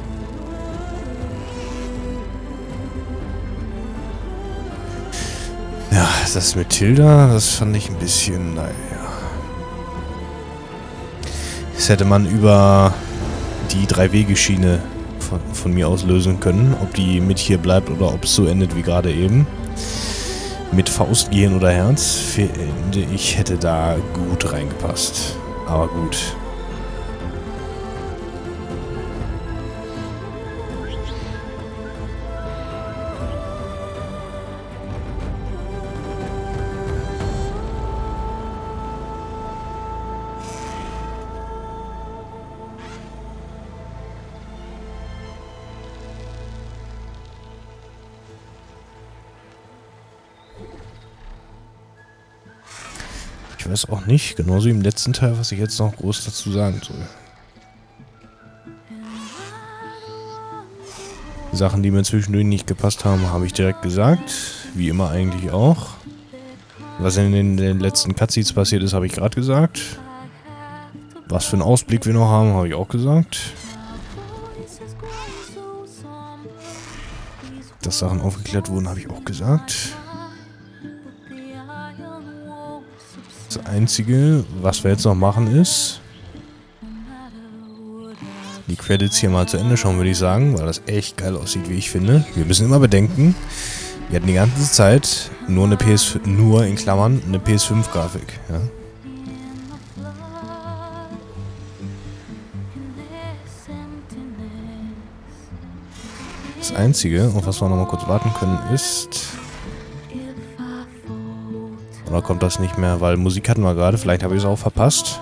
[SPEAKER 7] Ja, das mit Tilda, das fand ich ein bisschen, naja. Das hätte man über die drei-Wege-Schiene von, von mir aus lösen können. Ob die mit hier bleibt oder ob es so endet wie gerade eben. Mit Faust, Gehirn oder Herz, finde ich, hätte da gut reingepasst. Aber gut. Ich weiß auch nicht, genauso wie im letzten Teil, was ich jetzt noch groß dazu sagen soll. Sachen, die mir zwischendurch nicht gepasst haben, habe ich direkt gesagt. Wie immer eigentlich auch. Was in den, den letzten Cutscenes passiert ist, habe ich gerade gesagt. Was für einen Ausblick wir noch haben, habe ich auch gesagt. Dass Sachen aufgeklärt wurden, habe ich auch gesagt. Das Einzige, was wir jetzt noch machen, ist die Credits hier mal zu Ende schauen, würde ich sagen, weil das echt geil aussieht, wie ich finde. Wir müssen immer bedenken, Wir hatten die ganze Zeit nur eine P S fünf, nur in Klammern eine P S fünf Grafik. Ja. Das Einzige, auf was wir noch mal kurz warten können, ist... Oder kommt das nicht mehr? Weil Musik hatten wir gerade. Vielleicht habe ich es auch verpasst.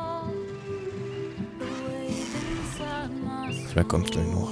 [SPEAKER 7] Vielleicht kommt es gleich noch.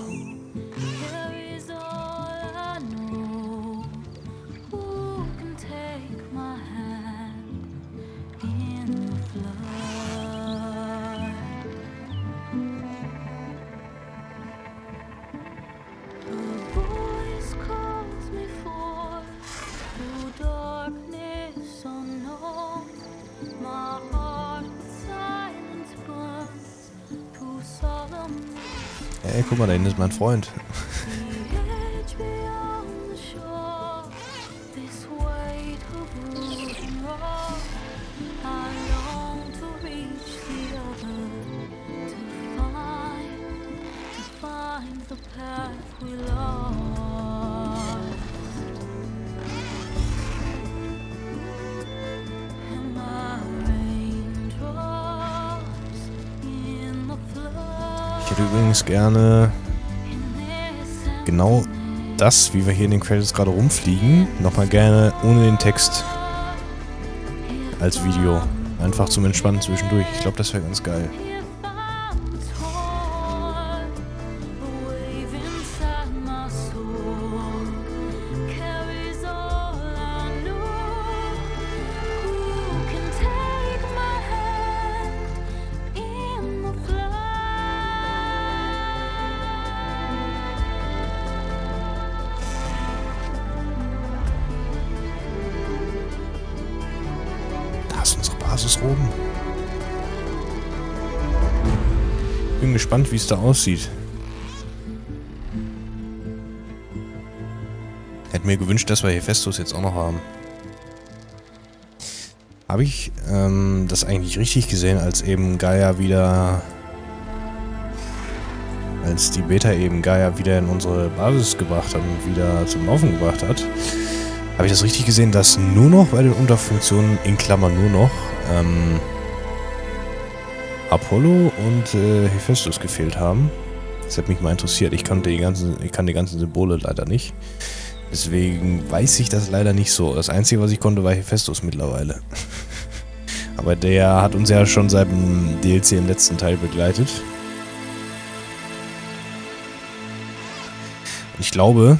[SPEAKER 7] Ey, guck mal, da hinten ist mein Freund. Ich hätte übrigens gerne genau das, wie wir hier in den Credits gerade rumfliegen, nochmal gerne ohne den Text als Video. Einfach zum Entspannen zwischendurch. Ich glaube, das wäre ganz geil. Basis oben. Bin gespannt, wie es da aussieht. Hätte mir gewünscht, dass wir Hephaestus jetzt auch noch haben. Habe ich ähm, das eigentlich richtig gesehen, als eben Gaia wieder... Als die Beta eben Gaia wieder in unsere Basis gebracht hat und wieder zum Laufen gebracht hat, habe ich das richtig gesehen, dass nur noch bei den Unterfunktionen, in Klammern nur noch, ähm, Apollo und äh, Hephaestus gefehlt haben. Das hat mich mal interessiert. Ich kannte die ganzen, ich kann die ganzen Symbole leider nicht. Deswegen weiß ich das leider nicht so. Das Einzige, was ich konnte, war Hephaestus mittlerweile. Aber der hat uns ja schon seit dem D L C im letzten Teil begleitet. Und ich glaube...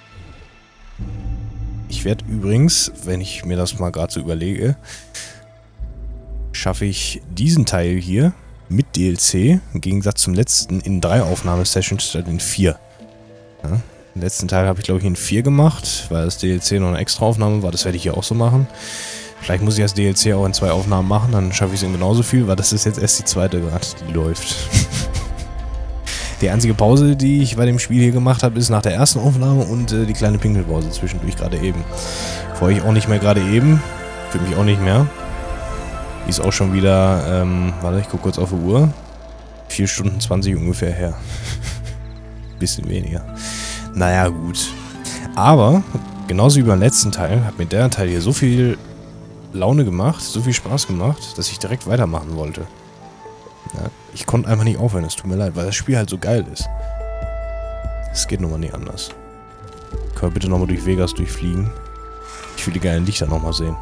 [SPEAKER 7] Ich werde übrigens, wenn ich mir das mal gerade so überlege, schaffe ich diesen Teil hier mit D L C, im Gegensatz zum letzten, in drei Aufnahmesessions statt in vier. Ja, den letzten Teil habe ich, glaube ich, in vier gemacht, weil das D L C noch eine extra Aufnahme war. Das werde ich hier auch so machen. Vielleicht muss ich das D L C auch in zwei Aufnahmen machen, dann schaffe ich es in genauso viel, weil das ist jetzt erst die zweite gerade, die läuft. Die einzige Pause, die ich bei dem Spiel hier gemacht habe, ist nach der ersten Aufnahme und äh, die kleine Pinkelpause zwischendurch gerade eben. Vor ich auch nicht mehr gerade eben. Für mich auch nicht mehr. Die ist auch schon wieder, ähm, warte, ich gucke kurz auf die Uhr. vier Stunden zwanzig ungefähr her. Bisschen weniger. Naja, gut. Aber, genauso wie beim letzten Teil, hat mir der Teil hier so viel Laune gemacht, so viel Spaß gemacht, dass ich direkt weitermachen wollte. Ja, ich konnte einfach nicht aufhören, es tut mir leid, weil das Spiel halt so geil ist. Es geht nun mal nicht anders. Können wir bitte nochmal durch Vegas durchfliegen? Ich will die geilen Lichter nochmal sehen.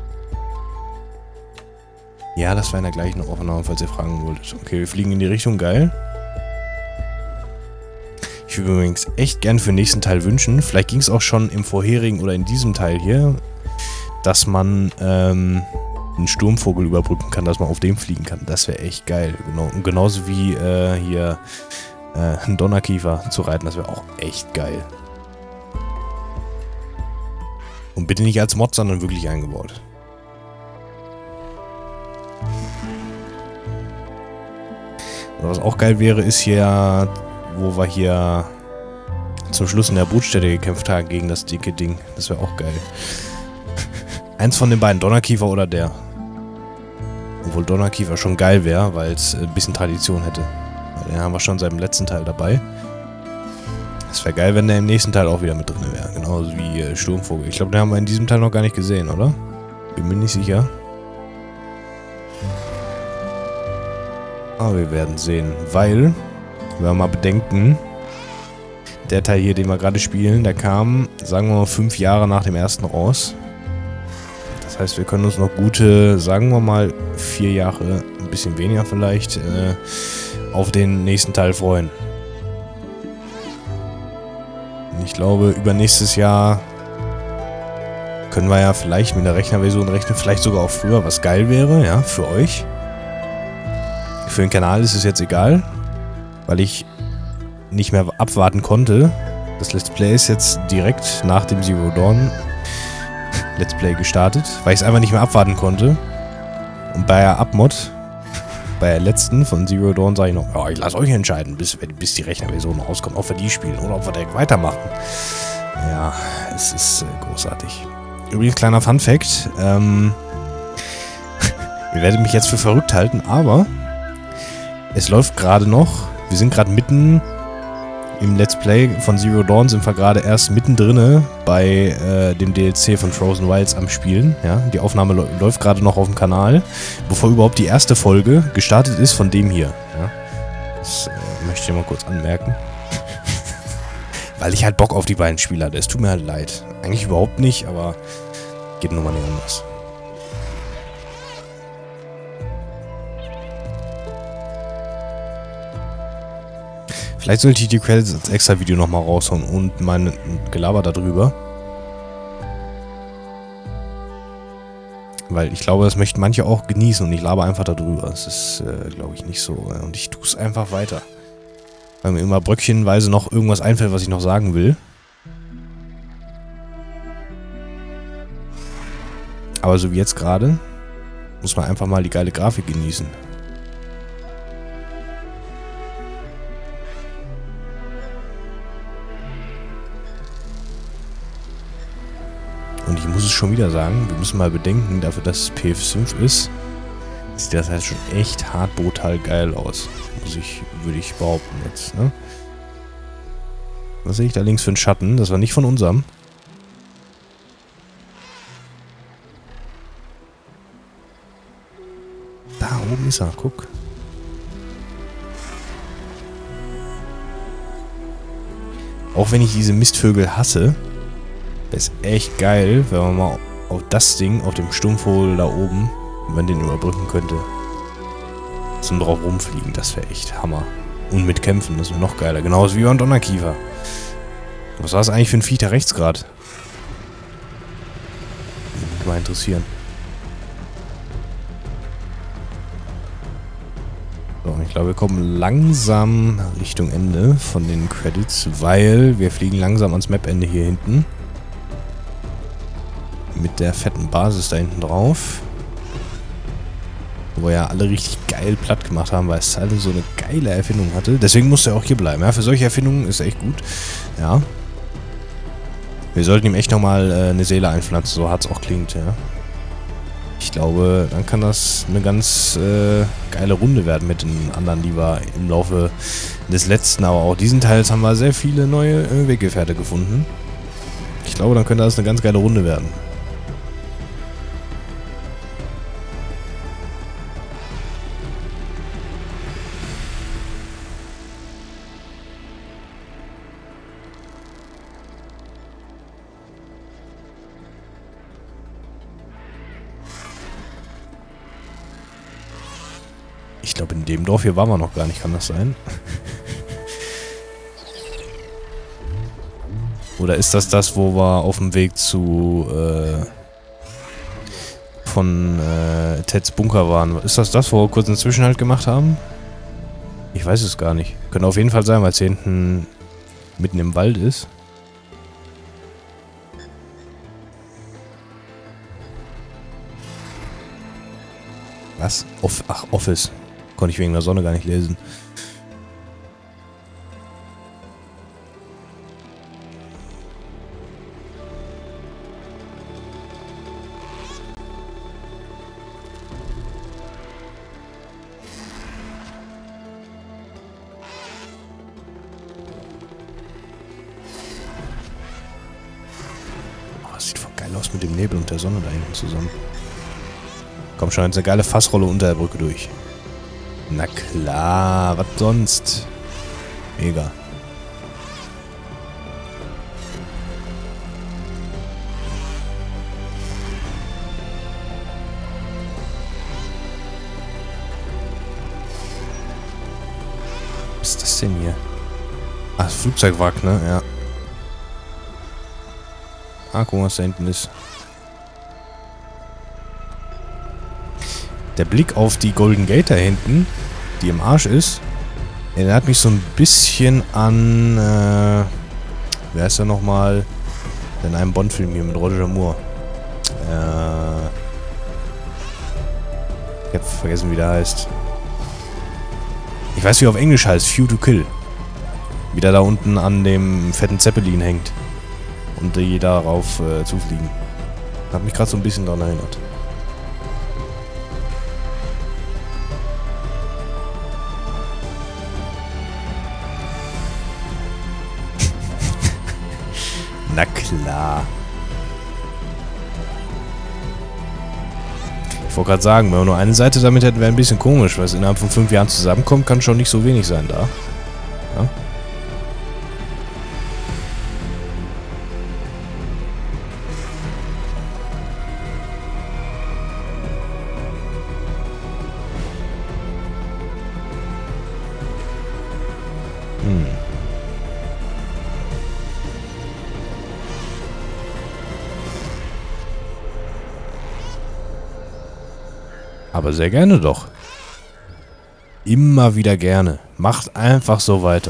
[SPEAKER 7] Ja, das war in der gleichen Aufnahme, falls ihr fragen wolltet. Okay, wir fliegen in die Richtung, geil. Ich würde mir übrigens echt gern für den nächsten Teil wünschen, vielleicht ging es auch schon im vorherigen oder in diesem Teil hier, dass man ähm, einen Sturmvogel überbrücken kann, dass man auf dem fliegen kann. Das wäre echt geil. Genau. Und genauso wie äh, hier äh, einen Donnerkiefer zu reiten, das wäre auch echt geil. Und bitte nicht als Mod, sondern wirklich eingebaut. Und was auch geil wäre, ist hier, wo wir hier zum Schluss in der Brutstätte gekämpft haben gegen das dicke Ding. Das wäre auch geil. Eins von den beiden, Donnerkiefer oder der. Obwohl Donnerkiefer schon geil wäre, weil es ein bisschen Tradition hätte. Den haben wir schon seit dem letzten Teil dabei. Es wäre geil, wenn der im nächsten Teil auch wieder mit drin wäre. Genauso wie äh, Sturmvogel. Ich glaube, den haben wir in diesem Teil noch gar nicht gesehen, oder? Bin mir nicht sicher. Aber wir werden sehen. Weil, wenn wir mal bedenken, der Teil hier, den wir gerade spielen, der kam, sagen wir mal, fünf Jahre nach dem ersten raus. Das heißt, wir können uns noch gute, sagen wir mal, vier Jahre, ein bisschen weniger vielleicht, äh, auf den nächsten Teil freuen. Ich glaube, übernächstes Jahr können wir ja vielleicht mit der Rechnerversion rechnen, vielleicht sogar auch früher, was geil wäre, ja, für euch. Für den Kanal ist es jetzt egal, weil ich nicht mehr abwarten konnte. Das Let's Play ist jetzt direkt nach dem Zero Dawn Let's Play gestartet, weil ich es einfach nicht mehr abwarten konnte. Und bei der Abmod, bei der letzten von Zero Dawn, sage ich noch, ja, ich lasse euch entscheiden, bis, bis die Rechnerversion rauskommt, ob wir die spielen oder ob wir direkt weitermachen. Ja, es ist äh, großartig. Übrigens, kleiner Fun-Fact, ähm, ihr werdet mich jetzt für verrückt halten, aber es läuft gerade noch, wir sind gerade mitten im Let's Play von Zero Dawn, sind wir gerade erst mittendrin bei äh, dem D L C von Frozen Wilds am Spielen. Ja, die Aufnahme läuft gerade noch auf dem Kanal, bevor überhaupt die erste Folge gestartet ist von dem hier. Ja, das äh, möchte ich mal kurz anmerken. Weil ich halt Bock auf die beiden Spiele hatte. Es tut mir halt leid. Eigentlich überhaupt nicht, aber geht nun mal nicht anders. Vielleicht sollte ich die Credits als extra Video nochmal raushauen und mein Gelaber darüber. Weil ich glaube, das möchten manche auch genießen und ich laber einfach darüber. Das ist, äh, glaube ich, nicht so. Und ich tue es einfach weiter. Weil mir immer bröckchenweise noch irgendwas einfällt, was ich noch sagen will. Aber so wie jetzt gerade, muss man einfach mal die geile Grafik genießen. Und ich muss es schon wieder sagen, wir müssen mal bedenken, dafür, dass es P S fünf ist, sieht das halt schon echt hart brutal geil aus. Muss ich, würde ich behaupten jetzt, ne? Was sehe ich da links für einen Schatten? Das war nicht von unserem. Da oben ist er, guck. Auch wenn ich diese Mistvögel hasse, ist echt geil, wenn man mal auf das Ding, auf dem Sturmvogel da oben, wenn man den überbrücken könnte. Zum drauf rumfliegen, das wäre echt Hammer. Und mit Kämpfen, das wäre noch geiler. Genauso wie beim Donnerkiefer. Was war das eigentlich für ein Viech da rechts gerade? Würde mich mal interessieren. So, ich glaube, wir kommen langsam Richtung Ende von den Credits, weil wir fliegen langsam ans Map-Ende hier hinten. Mit der fetten Basis da hinten drauf. Wo wir ja alle richtig geil platt gemacht haben, weil es halt so eine geile Erfindung hatte. Deswegen musste er auch hier bleiben. Ja, für solche Erfindungen ist er echt gut. Ja. Wir sollten ihm echt nochmal äh, eine Seele einpflanzen, so hart es auch klingt, ja. Ich glaube, dann kann das eine ganz äh, geile Runde werden mit den anderen, die wir im Laufe des letzten, aber auch diesen Teils haben wir sehr viele neue äh, Weggefährte gefunden. Ich glaube, dann könnte das eine ganz geile Runde werden. Ich glaube, in dem Dorf hier waren wir noch gar nicht, kann das sein? Oder ist das das, wo wir auf dem Weg zu äh, von äh, Teds Bunker waren? Ist das das, wo wir kurz einen Zwischenhalt gemacht haben? Ich weiß es gar nicht. Könnte auf jeden Fall sein, weil es hier hinten mitten im Wald ist. Was? Off Ach, Office. Konnte ich wegen der Sonne gar nicht lesen. hinaus mit dem Nebel und der Sonne da hinten zusammen. Komm schon, jetzt eine geile Fassrolle unter der Brücke durch. Na klar, was sonst? Mega. Was ist das denn hier? Ah, das Flugzeugwrack, ne? Ja. Ah, guck mal, was da hinten ist. Der Blick auf die Golden Gate da hinten, die im Arsch ist, erinnert mich so ein bisschen an, äh, wer ist da nochmal? In einem Bond-Film hier mit Roger Moore. Äh, ich hab vergessen, wie der heißt. Ich weiß, wie er auf Englisch heißt, View to Kill. Wie der da unten an dem fetten Zeppelin hängt. Und die darauf äh, zufliegen. Hat mich gerade so ein bisschen daran erinnert. Na klar. Ich wollte gerade sagen, wenn man nur eine Seite damit hätte, wäre ein bisschen komisch, weil es innerhalb von fünf Jahren zusammenkommt, kann schon nicht so wenig sein da. Ja? Hm. Aber sehr gerne doch. Immer wieder gerne. Macht einfach so weiter.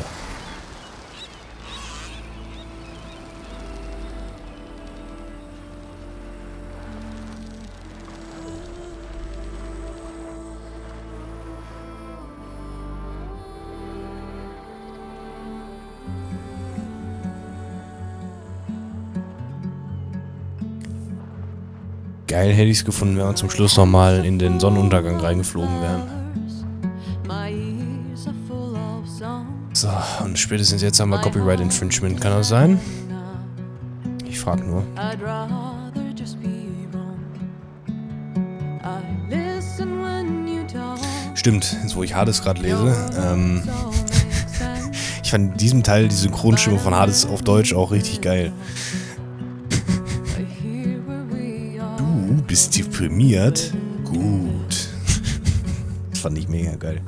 [SPEAKER 7] Geil hätte ich es gefunden, wenn wir zum Schluss nochmal in den Sonnenuntergang reingeflogen wären. So, und spätestens jetzt haben wir Copyright Infringement. Kann das sein? Ich frag nur. Stimmt, jetzt wo ich Hades gerade lese. Ähm, ich fand in diesem Teil die Synchronstimme von Hades auf Deutsch auch richtig geil. Du bist deprimiert? Gut. Das fand ich mega geil.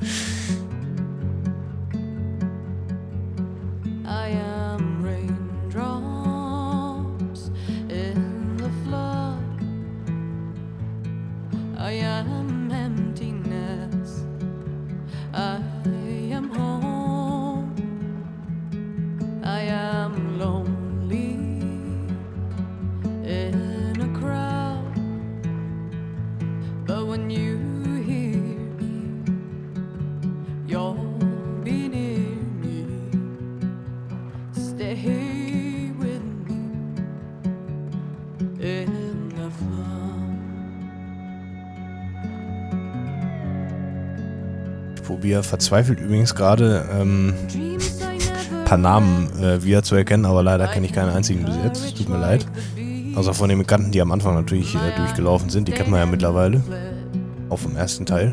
[SPEAKER 7] Probier verzweifelt übrigens gerade ähm, ein paar Namen äh, wieder zu erkennen, aber leider kenne ich keinen einzigen bis jetzt. Tut mir leid. Außer von den Bekannten, die am Anfang natürlich äh, durchgelaufen sind. Die kennt man ja mittlerweile. Auch vom ersten Teil.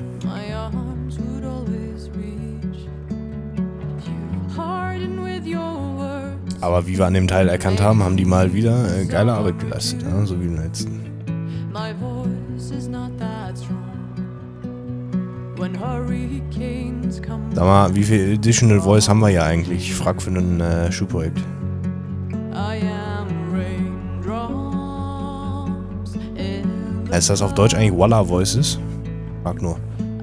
[SPEAKER 7] Aber wie wir an dem Teil erkannt haben, haben die mal wieder äh, geile Arbeit geleistet. Ja? So wie im letzten. Sag mal, wie viel Additional Voice haben wir ja eigentlich? Ich frag für ein äh, Schulprojekt. Heißt das auf Deutsch eigentlich Walla Voices? Frag nur.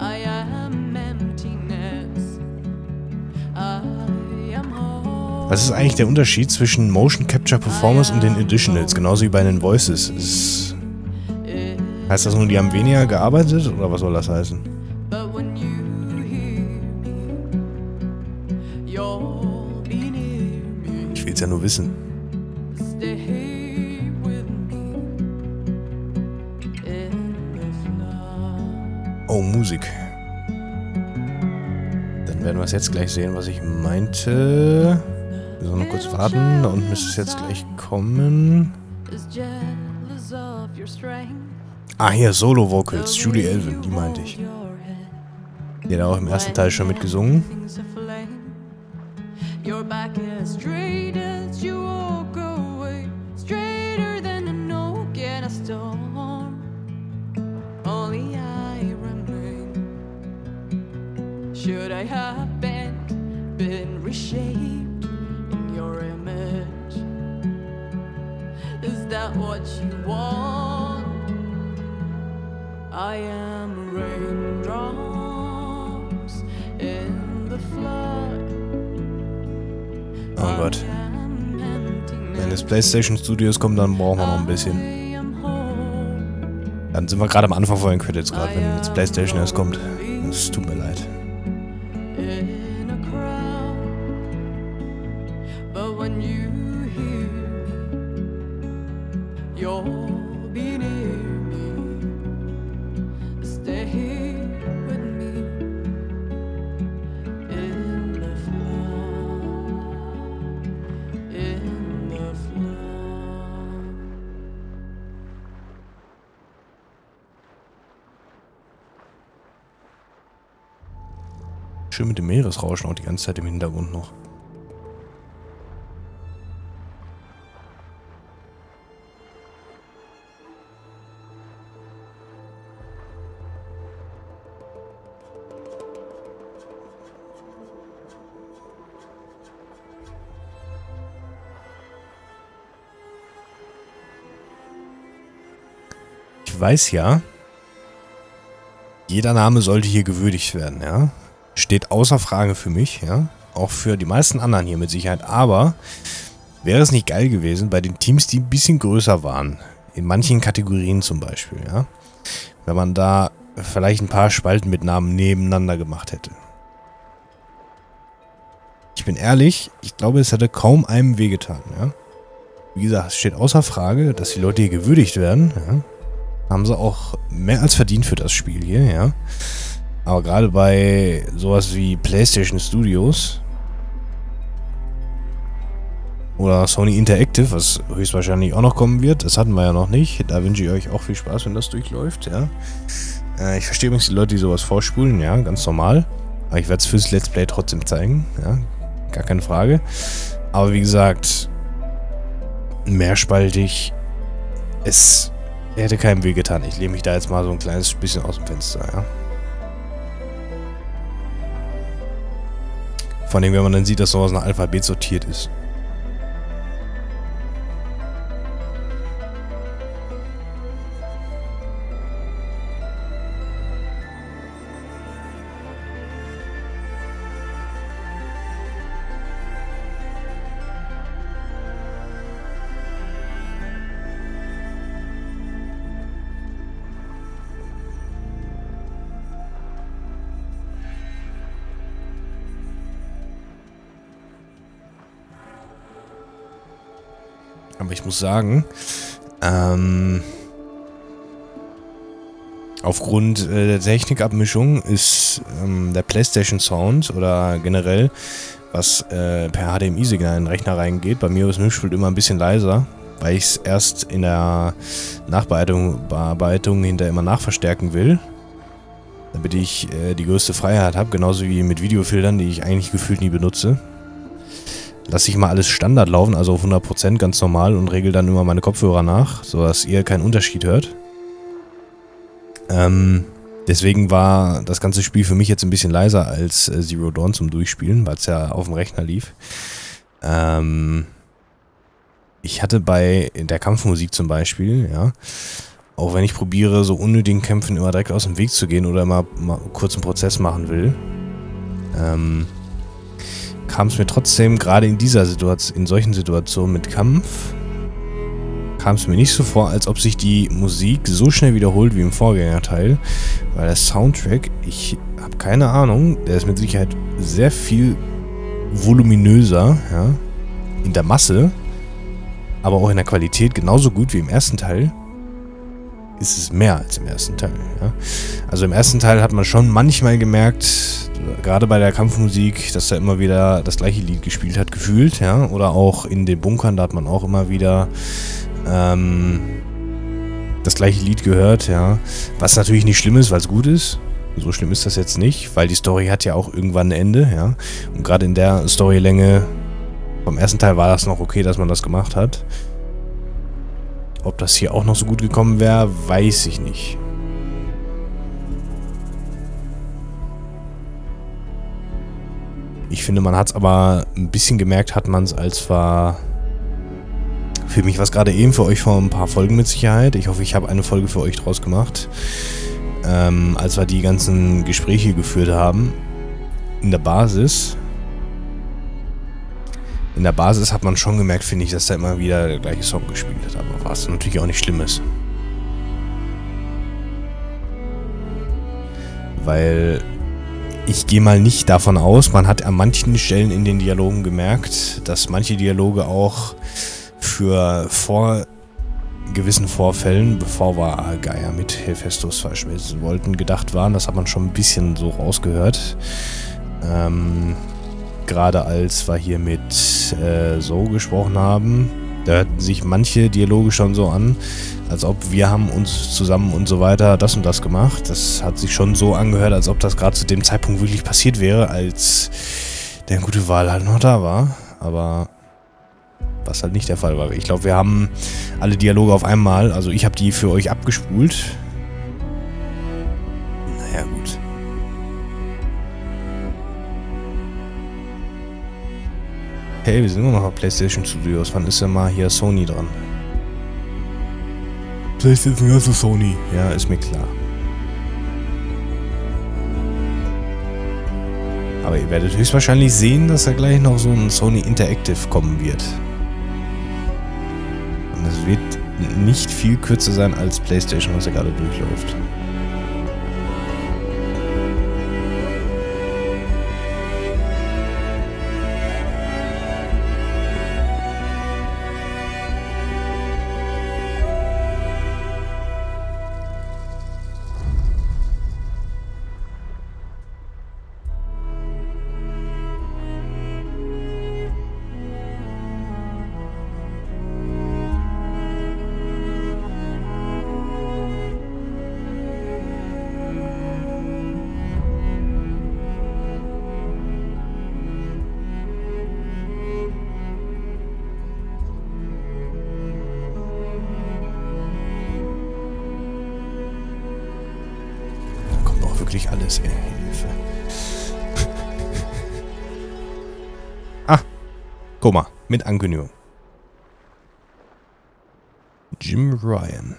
[SPEAKER 7] Was ist eigentlich der Unterschied zwischen Motion Capture Performance und den Additionals? Genauso wie bei den Voices. Ist, heißt das nur, die haben weniger gearbeitet? Oder was soll das heißen? Ich will's ja nur wissen. Oh, Musik. Dann werden wir es jetzt gleich sehen, was ich meinte. Wir sollen noch kurz warten. Da unten müsste es jetzt gleich kommen. Ah, hier, Solo-Vocals, Julie Elvin, die meinte ich. Die hat auch im ersten Teil schon mitgesungen.
[SPEAKER 13] Your back as straight as you walk away, straighter than an oak in a storm. Only I remain. Should I have been, been reshaped in your image? Is that what you want? I am raindrops in the flood.
[SPEAKER 7] Oh Gott. Wenn das PlayStation Studios kommt, dann brauchen wir noch ein bisschen. Dann sind wir gerade am Anfang von den Credits, gerade wenn jetzt PlayStation erst kommt. Es tut mir leid. Schön mit dem Meeresrauschen auch die ganze Zeit im Hintergrund noch. Ich weiß ja, jeder Name sollte hier gewürdigt werden, ja. Steht außer Frage für mich, ja. Auch für die meisten anderen hier mit Sicherheit. Aber wäre es nicht geil gewesen bei den Teams, die ein bisschen größer waren, in manchen Kategorien zum Beispiel, ja, wenn man da vielleicht ein paar Spalten mit Namen nebeneinander gemacht hätte. Ich bin ehrlich, ich glaube, es hätte kaum einem wehgetan, ja. Wie gesagt, es steht außer Frage, dass die Leute hier gewürdigt werden, ja. Haben sie auch mehr als verdient für das Spiel hier, ja. Aber gerade bei sowas wie PlayStation Studios oder Sony Interactive, was höchstwahrscheinlich auch noch kommen wird, das hatten wir ja noch nicht. Da wünsche ich euch auch viel Spaß, wenn das durchläuft, ja. Äh, ich verstehe übrigens die Leute, die sowas vorspulen, ja, ganz normal. Aber ich werde es fürs Let's Play trotzdem zeigen, ja, gar keine Frage. Aber wie gesagt, mehrspaltig, es hätte keinem weh getan. Ich lehne mich da jetzt mal so ein kleines bisschen aus dem Fenster, ja. Vor allem, wenn man dann sieht, dass sowas nach Alphabet sortiert ist. Aber ich muss sagen, ähm, aufgrund äh, der Technikabmischung ist ähm, der PlayStation Sound oder generell, was äh, per H D M I-Signal in den Rechner reingeht, bei mir ist Mischpult immer ein bisschen leiser, weil ich es erst in der Nachbearbeitung Bearbeitung hinter immer nachverstärken will, damit ich äh, die größte Freiheit habe, genauso wie mit Videofiltern, die ich eigentlich gefühlt nie benutze. Lasse ich mal alles Standard laufen, also auf hundert Prozent ganz normal und regel dann immer meine Kopfhörer nach, sodass ihr keinen Unterschied hört. Ähm, deswegen war das ganze Spiel für mich jetzt ein bisschen leiser als äh, Zero Dawn zum Durchspielen, weil es ja auf dem Rechner lief. Ähm, ich hatte bei der Kampfmusik zum Beispiel, ja, auch wenn ich probiere, so unnötigen Kämpfen immer direkt aus dem Weg zu gehen oder mal, mal kurz einen Prozess machen will, ähm, kam es mir trotzdem, gerade in dieser Situation, in solchen Situationen mit Kampf, kam es mir nicht so vor, als ob sich die Musik so schnell wiederholt wie im Vorgängerteil, weil der Soundtrack, ich habe keine Ahnung, der ist mit Sicherheit sehr viel voluminöser, ja, in der Masse, aber auch in der Qualität genauso gut wie im ersten Teil. Ist es mehr als im ersten Teil, ja. Also im ersten Teil hat man schon manchmal gemerkt, gerade bei der Kampfmusik, dass er immer wieder das gleiche Lied gespielt hat, gefühlt, ja. Oder auch in den Bunkern, da hat man auch immer wieder ähm, das gleiche Lied gehört, ja. Was natürlich nicht schlimm ist, weil es gut ist. So schlimm ist das jetzt nicht, weil die Story hat ja auch irgendwann ein Ende, ja. Und gerade in der Storylänge vom ersten Teil war das noch okay, dass man das gemacht hat. Ob das hier auch noch so gut gekommen wäre, weiß ich nicht. Ich finde, man hat es aber ein bisschen gemerkt, hat man es, als war... Für mich war es gerade eben, für euch vor ein paar Folgen mit Sicherheit. Ich hoffe, ich habe eine Folge für euch draus gemacht. Ähm, als wir die ganzen Gespräche geführt haben. In der Basis. In der Basis hat man schon gemerkt, finde ich, dass da immer wieder der gleiche Song gespielt hat. Aber was natürlich auch nicht schlimm ist. Weil ich gehe mal nicht davon aus, man hat an manchen Stellen in den Dialogen gemerkt, dass manche Dialoge auch für vor gewissen Vorfällen, bevor wir Gaia mit Hephaestus verschmelzen wollten, gedacht waren. Das hat man schon ein bisschen so rausgehört. Ähm, gerade als wir hier mit äh, So gesprochen haben, da hörten sich manche Dialoge schon so an, als ob wir haben uns zusammen und so weiter das und das gemacht. Das hat sich schon so angehört, als ob das gerade zu dem Zeitpunkt wirklich passiert wäre, als der gute Wal halt noch da war. Aber was halt nicht der Fall war. Ich glaube, wir haben alle Dialoge auf einmal, also ich habe die für euch abgespult. Naja, gut. Hey, wir sind immer noch auf PlayStation Studios. Wann ist denn mal hier Sony dran? PlayStation ist also Sony. Ja, ist mir klar. Aber ihr werdet höchstwahrscheinlich sehen, dass da gleich noch so ein Sony Interactive kommen wird. Und das wird nicht viel kürzer sein als PlayStation, was ja gerade durchläuft. Alles, ey. Hilfe. Ah, guck mal, mit Ankündigung. Jim Ryan.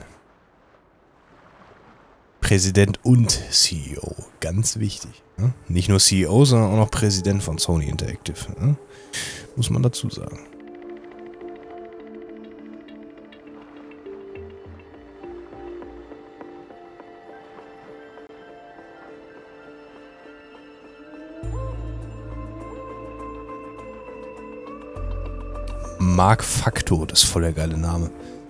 [SPEAKER 7] Präsident und C E O. Ganz wichtig. Ne? Nicht nur C E O, sondern auch noch Präsident von Sony Interactive. Ne? Muss man dazu sagen. Mark Facto, das ist voll der geile Name.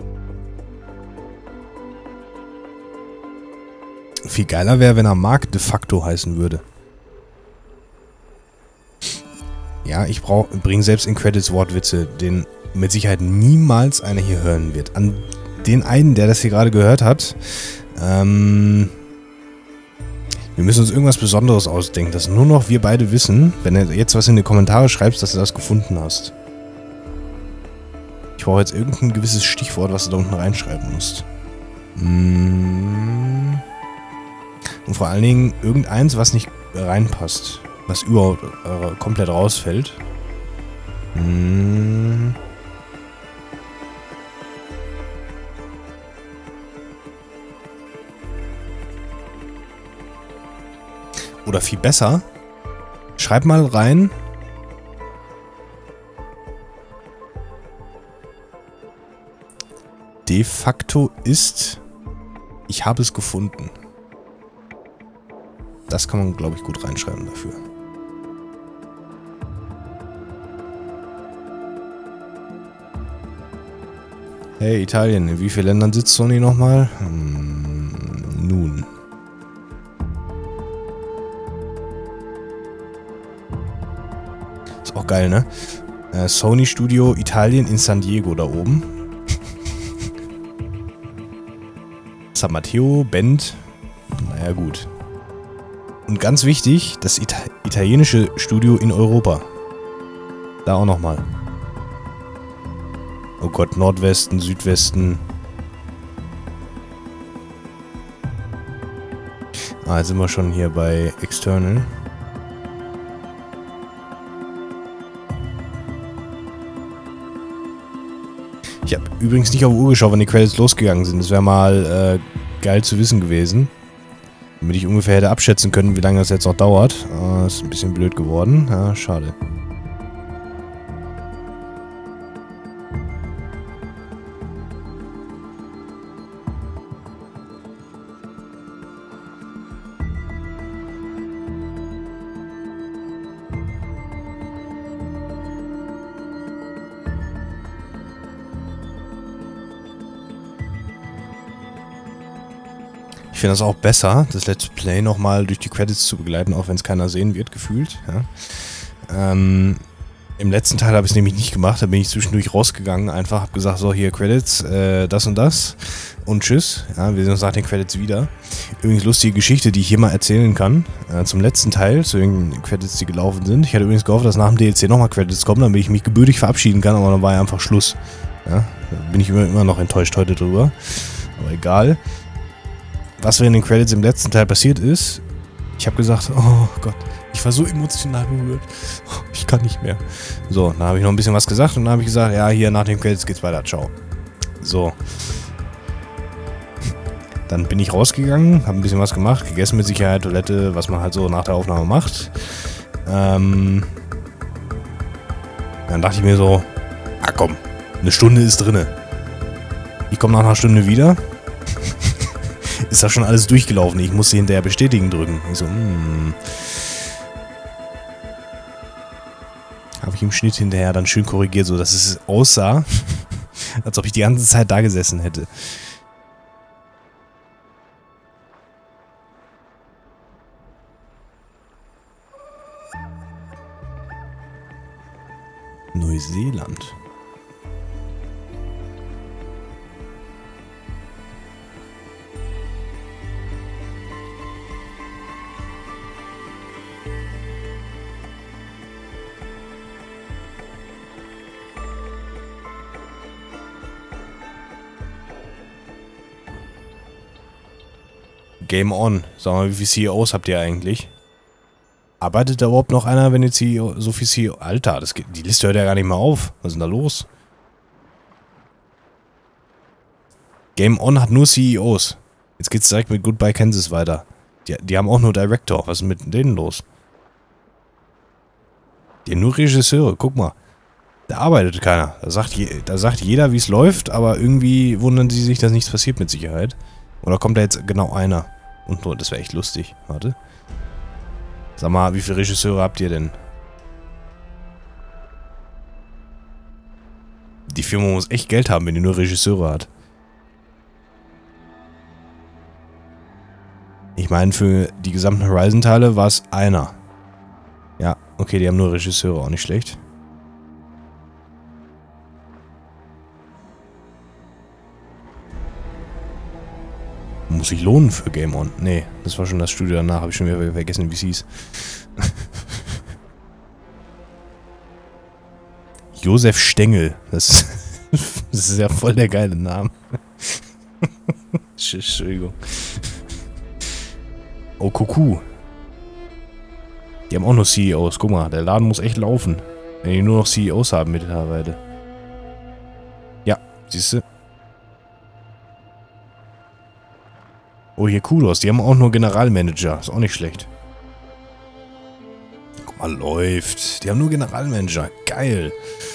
[SPEAKER 7] Viel geiler wäre, wenn er Mark de facto heißen würde. Ja, ich bringe selbst in Credits Wortwitze, den mit Sicherheit niemals einer hier hören wird. An den einen, der das hier gerade gehört hat, ähm, wir müssen uns irgendwas Besonderes ausdenken, dass nur noch wir beide wissen, wenn du jetzt was in die Kommentare schreibst, dass du das gefunden hast. Ich brauche jetzt irgendein gewisses Stichwort, was du da unten reinschreiben musst. Und vor allen Dingen irgendeins, was nicht reinpasst. Was überhaupt äh, komplett rausfällt. Oder viel besser, schreib mal rein, de facto ist, ich habe es gefunden. Das kann man, glaube ich, gut reinschreiben dafür. Hey, Italien, in wie vielen Ländern sitzt Sony nochmal? Hm, nun. Ist auch geil, ne? Äh, Sony Studio Italien in San Diego da oben. San Matteo, Bend. Naja, gut. Und ganz wichtig, das Ita italienische Studio in Europa. Da auch nochmal. Oh Gott, Nordwesten, Südwesten. Ah, jetzt sind wir schon hier bei External. Ich habe übrigens nicht auf die Uhr geschaut, wann die Credits losgegangen sind. Das wäre mal äh, geil zu wissen gewesen. Damit ich ungefähr hätte abschätzen können, wie lange das jetzt noch dauert. Äh, ist ein bisschen blöd geworden. Ja, schade. Ich finde das auch besser, das Let's Play nochmal durch die Credits zu begleiten, auch wenn es keiner sehen wird, gefühlt. Ja. Ähm, Im letzten Teil habe ich es nämlich nicht gemacht, da bin ich zwischendurch rausgegangen, einfach habe gesagt, so hier Credits, äh, das und das und tschüss. Ja, wir sehen uns nach den Credits wieder. Übrigens lustige Geschichte, die ich hier mal erzählen kann, äh, zum letzten Teil, zu den Credits, die gelaufen sind. Ich hatte übrigens gehofft, dass nach dem D L C nochmal Credits kommen, damit ich mich gebürtig verabschieden kann, aber dann war ja einfach Schluss. Ja, da bin ich immer, immer noch enttäuscht heute drüber, aber egal. Was während den Credits im letzten Teil passiert ist, ich habe gesagt, oh Gott, ich war so emotional berührt, ich kann nicht mehr. So, dann habe ich noch ein bisschen was gesagt und dann habe ich gesagt, ja, hier nach den Credits geht's weiter, ciao. So. Dann bin ich rausgegangen, habe ein bisschen was gemacht, gegessen mit Sicherheit, Toilette, was man halt so nach der Aufnahme macht. Ähm, dann dachte ich mir so, ah komm, eine Stunde ist drinne. Ich komme nach einer Stunde wieder. Ist da schon alles durchgelaufen. Ich musste hinterher bestätigen drücken. Ich so, hm. Habe ich im Schnitt hinterher dann schön korrigiert, so dass es aussah, als ob ich die ganze Zeit da gesessen hätte. Neuseeland. Game on. Sag mal, wie viele C E Os habt ihr eigentlich? Arbeitet da überhaupt noch einer, wenn ihr C E O, so viel C E O... Alter, das geht, die Liste hört ja gar nicht mehr auf. Was ist denn da los? Game on hat nur C E Os. Jetzt geht's direkt mit Goodbye Kansas weiter. Die, die haben auch nur Director. Was ist mit denen los? Die haben nur Regisseure. Guck mal. Da arbeitet keiner. Da sagt, je, da sagt jeder, wie es läuft, aber irgendwie wundern sie sich, dass nichts passiert mit Sicherheit. Oder kommt da jetzt genau einer? Und nur, das wäre echt lustig. Warte. Sag mal, wie viele Regisseure habt ihr denn? Die Firma muss echt Geld haben, wenn die nur Regisseure hat. Ich meine, für die gesamten Horizon-Teile war es einer. Ja, okay, die haben nur Regisseure, auch nicht schlecht. Muss sich lohnen für Game On. Nee, das war schon das Studio danach. Habe ich schon wieder vergessen, wie es hieß. Josef Stengel. Das, das ist ja voll der geile Name. Entschuldigung. Oh, Kuku. Die haben auch nur C E Os. Guck mal, der Laden muss echt laufen. Wenn die nur noch C E Os haben mittlerweile. Ja, siehst du? Oh, hier Kudos. Die haben auch nur Generalmanager. Ist auch nicht schlecht. Guck mal, läuft. Die haben nur Generalmanager. Geil.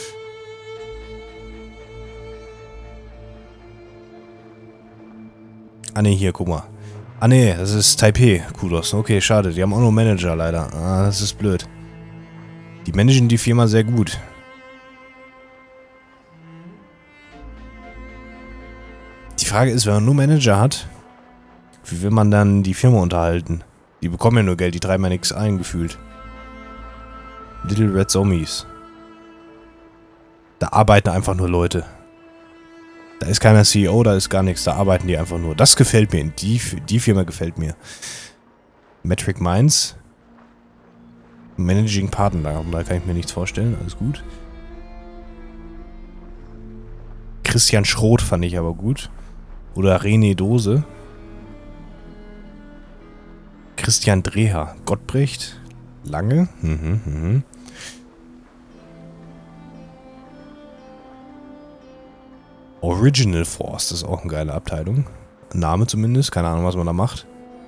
[SPEAKER 7] Ah, ne, hier, guck mal. Ah, ne, das ist Taipei. Kudos. Okay, schade. Die haben auch nur Manager, leider. Ah, das ist blöd. Die managen die Firma sehr gut. Die Frage ist, wenn man nur Manager hat, wie will man dann die Firma unterhalten? Die bekommen ja nur Geld, die treiben ja nichts ein, gefühlt. Little Red Zombies. Da arbeiten einfach nur Leute. Da ist keiner C E O, da ist gar nichts, da arbeiten die einfach nur. Das gefällt mir, die, die Firma gefällt mir. Metric Minds. Managing Partner, da kann ich mir nichts vorstellen, alles gut. Christian Schroth fand ich aber gut. Oder René Dose. Christian Dreher. Gottbrecht. Lange. Mhm, mhm. Original Force, das ist auch eine geile Abteilung. Name zumindest, keine Ahnung, was man da macht.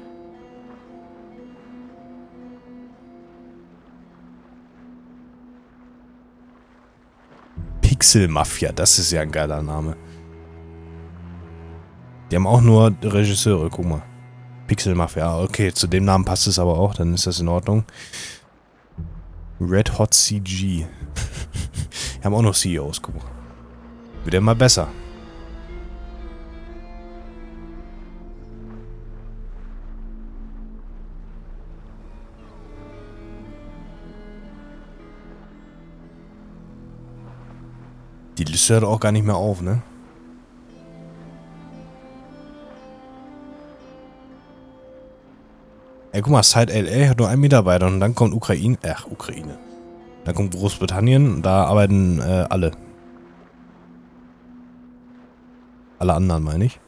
[SPEAKER 7] Pixel Mafia, das ist ja ein geiler Name. Die haben auch nur Regisseure, guck mal. Pixel Mafia, okay, zu dem Namen passt es aber auch, dann ist das in Ordnung. Red Hot C G. Die haben auch noch C E Os, guck mal. Wird ja mal besser. Die Liste hört auch gar nicht mehr auf, ne? Ey, guck mal, Site L A hat nur einen Mitarbeiter und dann kommt Ukraine. Ach, Ukraine. Dann kommt Großbritannien, da arbeiten äh, alle. Alle anderen, meine ich.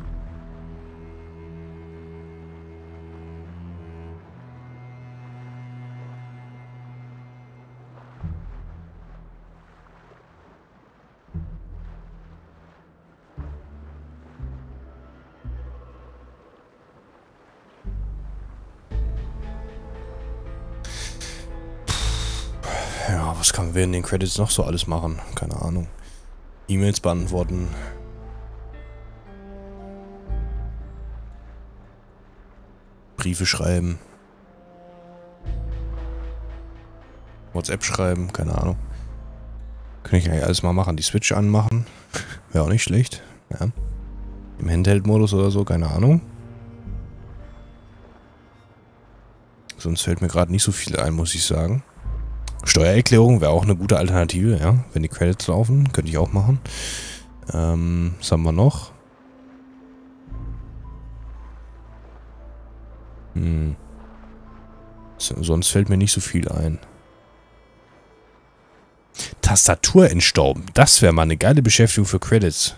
[SPEAKER 7] Ja, was kann wir in den Credits noch so alles machen? Keine Ahnung. E-Mails beantworten. Briefe schreiben. WhatsApp schreiben, keine Ahnung. Könnte ich eigentlich alles mal machen. Die Switch anmachen. Wäre auch nicht schlecht. Ja. Im Handheld-Modus oder so, keine Ahnung. Sonst fällt mir gerade nicht so viel ein, muss ich sagen. Steuererklärung wäre auch eine gute Alternative, ja. Wenn die Credits laufen, könnte ich auch machen. Ähm, was haben wir noch? Hm. So, sonst fällt mir nicht so viel ein. Tastatur entstauben. Das wäre mal eine geile Beschäftigung für Credits.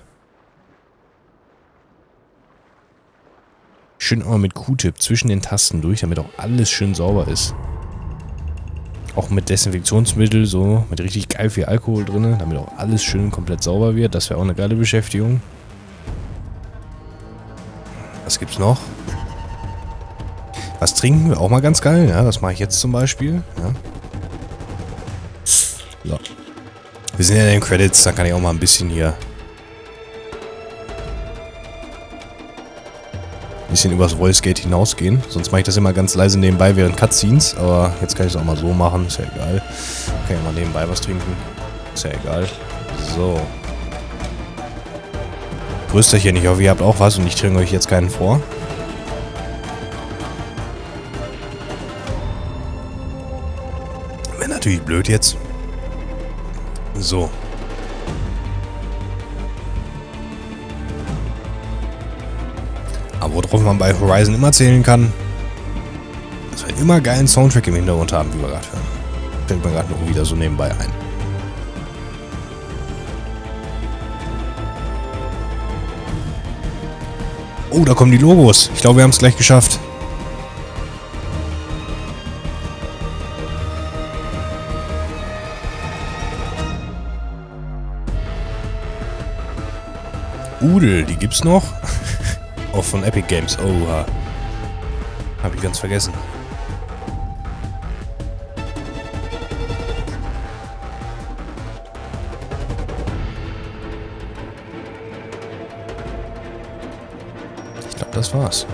[SPEAKER 7] Schön immer mit Q-Tip zwischen den Tasten durch, damit auch alles schön sauber ist. Auch mit Desinfektionsmittel, so mit richtig geil viel Alkohol drin, damit auch alles schön komplett sauber wird. Das wäre auch eine geile Beschäftigung. Was gibt's noch? Was trinken wir auch mal ganz geil, ja, das mache ich jetzt zum Beispiel. Ja. So. Wir sind ja in den Credits, da kann ich auch mal ein bisschen hier ein bisschen übers Voice Gate hinausgehen. Sonst mache ich das immer ganz leise nebenbei während Cutscenes, aber jetzt kann ich es auch mal so machen, ist ja egal. Kann ja mal nebenbei was trinken, ist ja egal. So. Grüßt euch hier nicht, ich hoffe, ihr habt auch was und ich trinke euch jetzt keinen vor. Wäre natürlich blöd jetzt. So. Aber worauf man bei Horizon immer zählen kann, dass wir immer geilen Soundtrack im Hintergrund haben, wie wir gerade hören. Fällt mir gerade noch wieder so nebenbei ein. Oh, da kommen die Logos. Ich glaube, wir haben es gleich geschafft. Udel, die gibt's noch. Auch von Epic Games. Oha. Hab ich ganz vergessen. Ich glaube, das war's.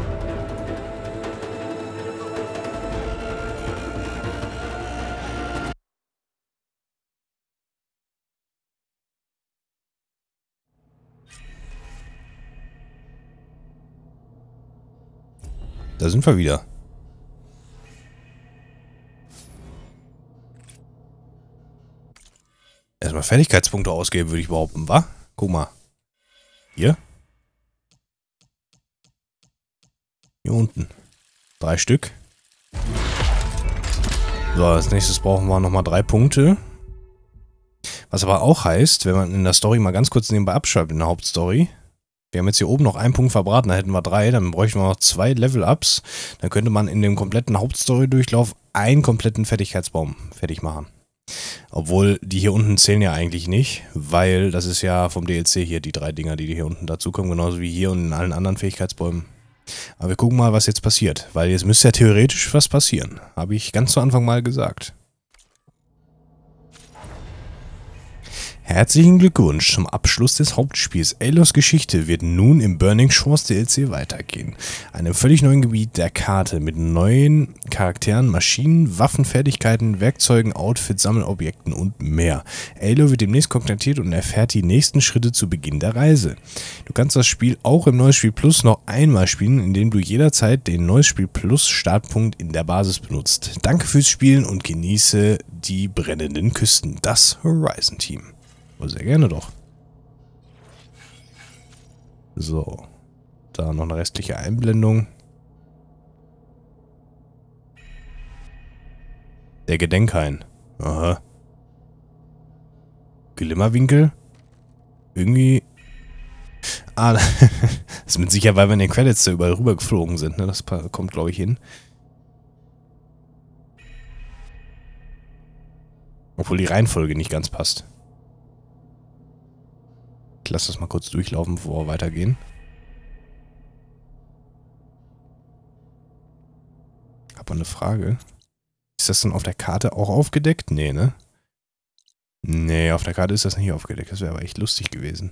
[SPEAKER 7] Da sind wir wieder. Erstmal Fertigkeitspunkte ausgeben, würde ich behaupten, wa? Guck mal. Hier? Hier unten. Drei Stück. So, als nächstes brauchen wir nochmal drei Punkte. Was aber auch heißt, wenn man in der Story mal ganz kurz nebenbei abschreibt, in der Hauptstory. Wir haben jetzt hier oben noch einen Punkt verbraten, da hätten wir drei, dann bräuchten wir noch zwei Level-Ups. Dann könnte man in dem kompletten Hauptstory-Durchlauf einen kompletten Fertigkeitsbaum fertig machen. Obwohl, die hier unten zählen ja eigentlich nicht, weil das ist ja vom D L C hier die drei Dinger, die hier unten dazukommen, genauso wie hier und in allen anderen Fähigkeitsbäumen. Aber wir gucken mal, was jetzt passiert, weil jetzt müsste ja theoretisch was passieren. Habe ich ganz zu Anfang mal gesagt. Herzlichen Glückwunsch zum Abschluss des Hauptspiels. Aloys Geschichte wird nun im Burning Shores D L C weitergehen. Einem völlig neuen Gebiet der Karte mit neuen Charakteren, Maschinen, Waffen, Fertigkeiten, Werkzeugen, Outfits, Sammelobjekten und mehr. Aloy wird demnächst kontaktiert und erfährt die nächsten Schritte zu Beginn der Reise. Du kannst das Spiel auch im Neues Spiel Plus noch einmal spielen, indem du jederzeit den Neues Spiel Plus Startpunkt in der Basis benutzt. Danke fürs Spielen und genieße die brennenden Küsten. Das Horizon Team. Oh, sehr gerne doch. So. Da noch eine restliche Einblendung. Der Gedenkhain. Aha. Glimmerwinkel? Irgendwie... Ah, das ist mit Sicherheit, weil wir in den Credits da überall rüber geflogen sind. Ne? Das kommt, glaube ich, hin. Obwohl die Reihenfolge nicht ganz passt. Ich lasse das mal kurz durchlaufen, bevor wir weitergehen. Aber eine Frage. Ist das denn auf der Karte auch aufgedeckt? Nee, ne? Nee, auf der Karte ist das nicht aufgedeckt. Das wäre aber echt lustig gewesen.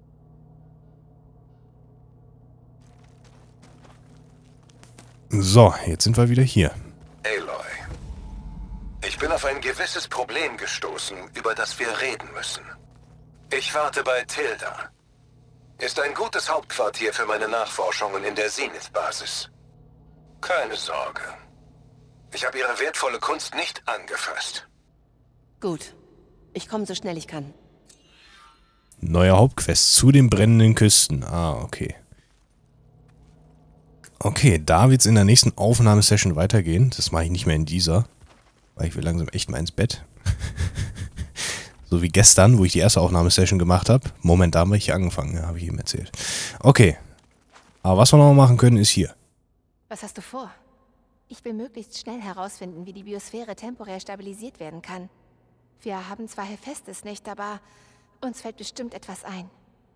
[SPEAKER 7] So, jetzt sind wir wieder hier.
[SPEAKER 8] Aloy, ich bin auf ein gewisses Problem gestoßen, über das wir reden müssen. Ich warte bei Tilda. Ist ein gutes Hauptquartier für meine Nachforschungen in der Zenith-Basis. Keine Sorge. Ich habe ihre wertvolle Kunst nicht angefasst.
[SPEAKER 2] Gut. Ich komme so schnell ich kann.
[SPEAKER 7] Neuer Hauptquest zu den brennenden Küsten. Ah, okay. Okay, da wird es in der nächsten Aufnahmesession weitergehen. Das mache ich nicht mehr in dieser. Weil ich will langsam echt mal ins Bett. So wie gestern, wo ich die erste Aufnahmesession gemacht habe. Moment, da haben wir hier angefangen, ja, habe ich ihm erzählt. Okay. Aber was wir noch machen können, ist hier.
[SPEAKER 2] Was hast du vor? Ich will möglichst schnell herausfinden, wie die Biosphäre temporär stabilisiert werden kann. Wir haben zwar Hephaestus nicht, aber uns fällt bestimmt etwas ein.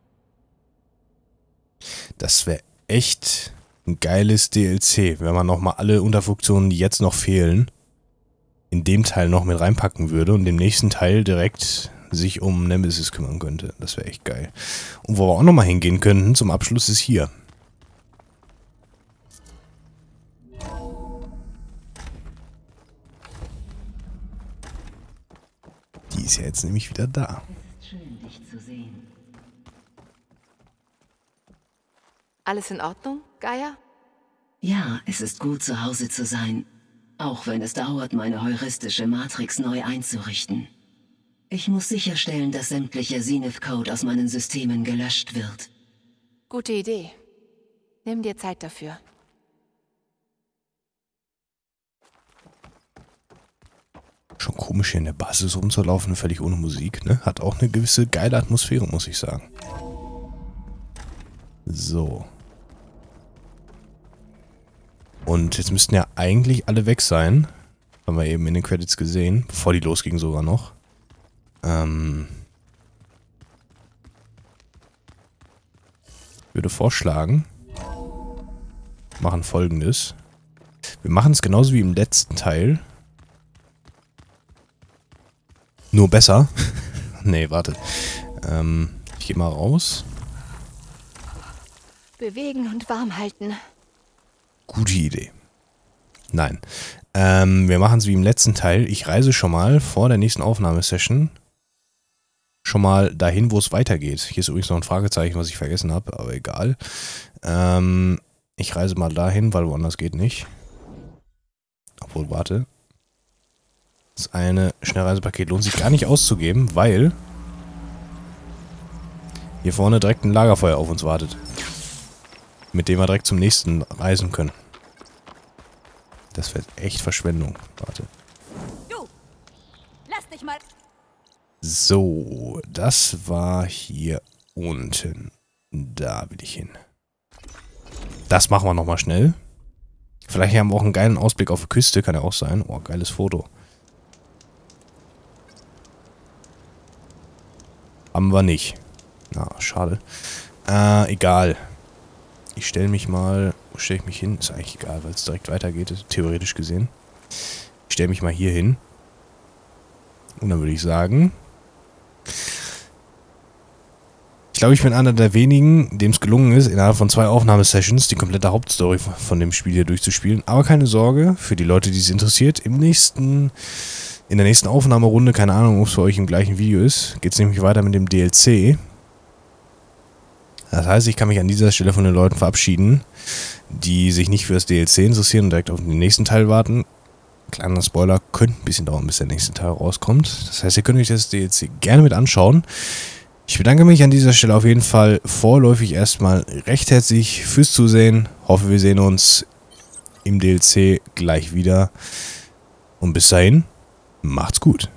[SPEAKER 7] Das wäre echt ein geiles D L C, wenn man nochmal alle Unterfunktionen, die jetzt noch fehlen, in dem Teil noch mit reinpacken würde und im nächsten Teil direkt sich um Nemesis kümmern könnte. Das wäre echt geil. Und wo wir auch nochmal hingehen könnten zum Abschluss ist hier. Die ist ja jetzt nämlich wieder da.
[SPEAKER 14] Es ist schön, dich zu sehen.
[SPEAKER 2] Alles in Ordnung, Gaia?
[SPEAKER 14] Ja, es ist gut, zu Hause zu sein. Auch wenn es dauert, meine heuristische Matrix neu einzurichten. Ich muss sicherstellen, dass sämtlicher Zenith-Code aus meinen Systemen gelöscht wird.
[SPEAKER 2] Gute Idee. Nimm dir Zeit dafür.
[SPEAKER 7] Schon komisch hier in der Basis rumzulaufen, völlig ohne Musik, ne? Hat auch eine gewisse geile Atmosphäre, muss ich sagen. So. Und jetzt müssten ja eigentlich alle weg sein. Haben wir eben in den Credits gesehen. Bevor die losging sogar noch. Ähm. Ich würde vorschlagen. Wir machen Folgendes. Wir machen es genauso wie im letzten Teil. Nur besser. Nee, warte. Ähm, ich gehe mal raus.
[SPEAKER 2] Bewegen und warm halten.
[SPEAKER 7] Gute Idee. Nein. Ähm, wir machen es wie im letzten Teil. Ich reise schon mal vor der nächsten Aufnahmesession schon mal dahin, wo es weitergeht. Hier ist übrigens noch ein Fragezeichen, was ich vergessen habe, aber egal. Ähm, ich reise mal dahin, weil woanders geht nicht. Obwohl, warte. Das eine Schnellreisepaket lohnt sich gar nicht auszugeben, weil hier vorne direkt ein Lagerfeuer auf uns wartet. Mit dem wir direkt zum nächsten reisen können. Das wäre echt Verschwendung. Warte.
[SPEAKER 15] Du! Lass dich mal...
[SPEAKER 7] So, das war hier unten. Da will ich hin. Das machen wir nochmal schnell. Vielleicht haben wir auch einen geilen Ausblick auf die Küste, kann ja auch sein. Oh, geiles Foto. Haben wir nicht. Na, schade. Äh, egal. Ich stelle mich mal... Wo stelle ich mich hin? Ist eigentlich egal, weil es direkt weitergeht, theoretisch gesehen. Ich stelle mich mal hier hin. Und dann würde ich sagen... Ich glaube, ich bin einer der wenigen, dem es gelungen ist, innerhalb von zwei Aufnahmesessions die komplette Hauptstory von dem Spiel hier durchzuspielen. Aber keine Sorge, für die Leute, die es interessiert, im nächsten, in der nächsten Aufnahmerunde, keine Ahnung, ob es für euch im gleichen Video ist, geht es nämlich weiter mit dem D L C. Das heißt, ich kann mich an dieser Stelle von den Leuten verabschieden, die sich nicht für das D L C interessieren und direkt auf den nächsten Teil warten. Kleiner Spoiler, könnte ein bisschen dauern, bis der nächste Teil rauskommt. Das heißt, ihr könnt euch das D L C gerne mit anschauen. Ich bedanke mich an dieser Stelle auf jeden Fall vorläufig erstmal recht herzlich fürs Zusehen. Hoffe, wir sehen uns im D L C gleich wieder. Und bis dahin, macht's gut.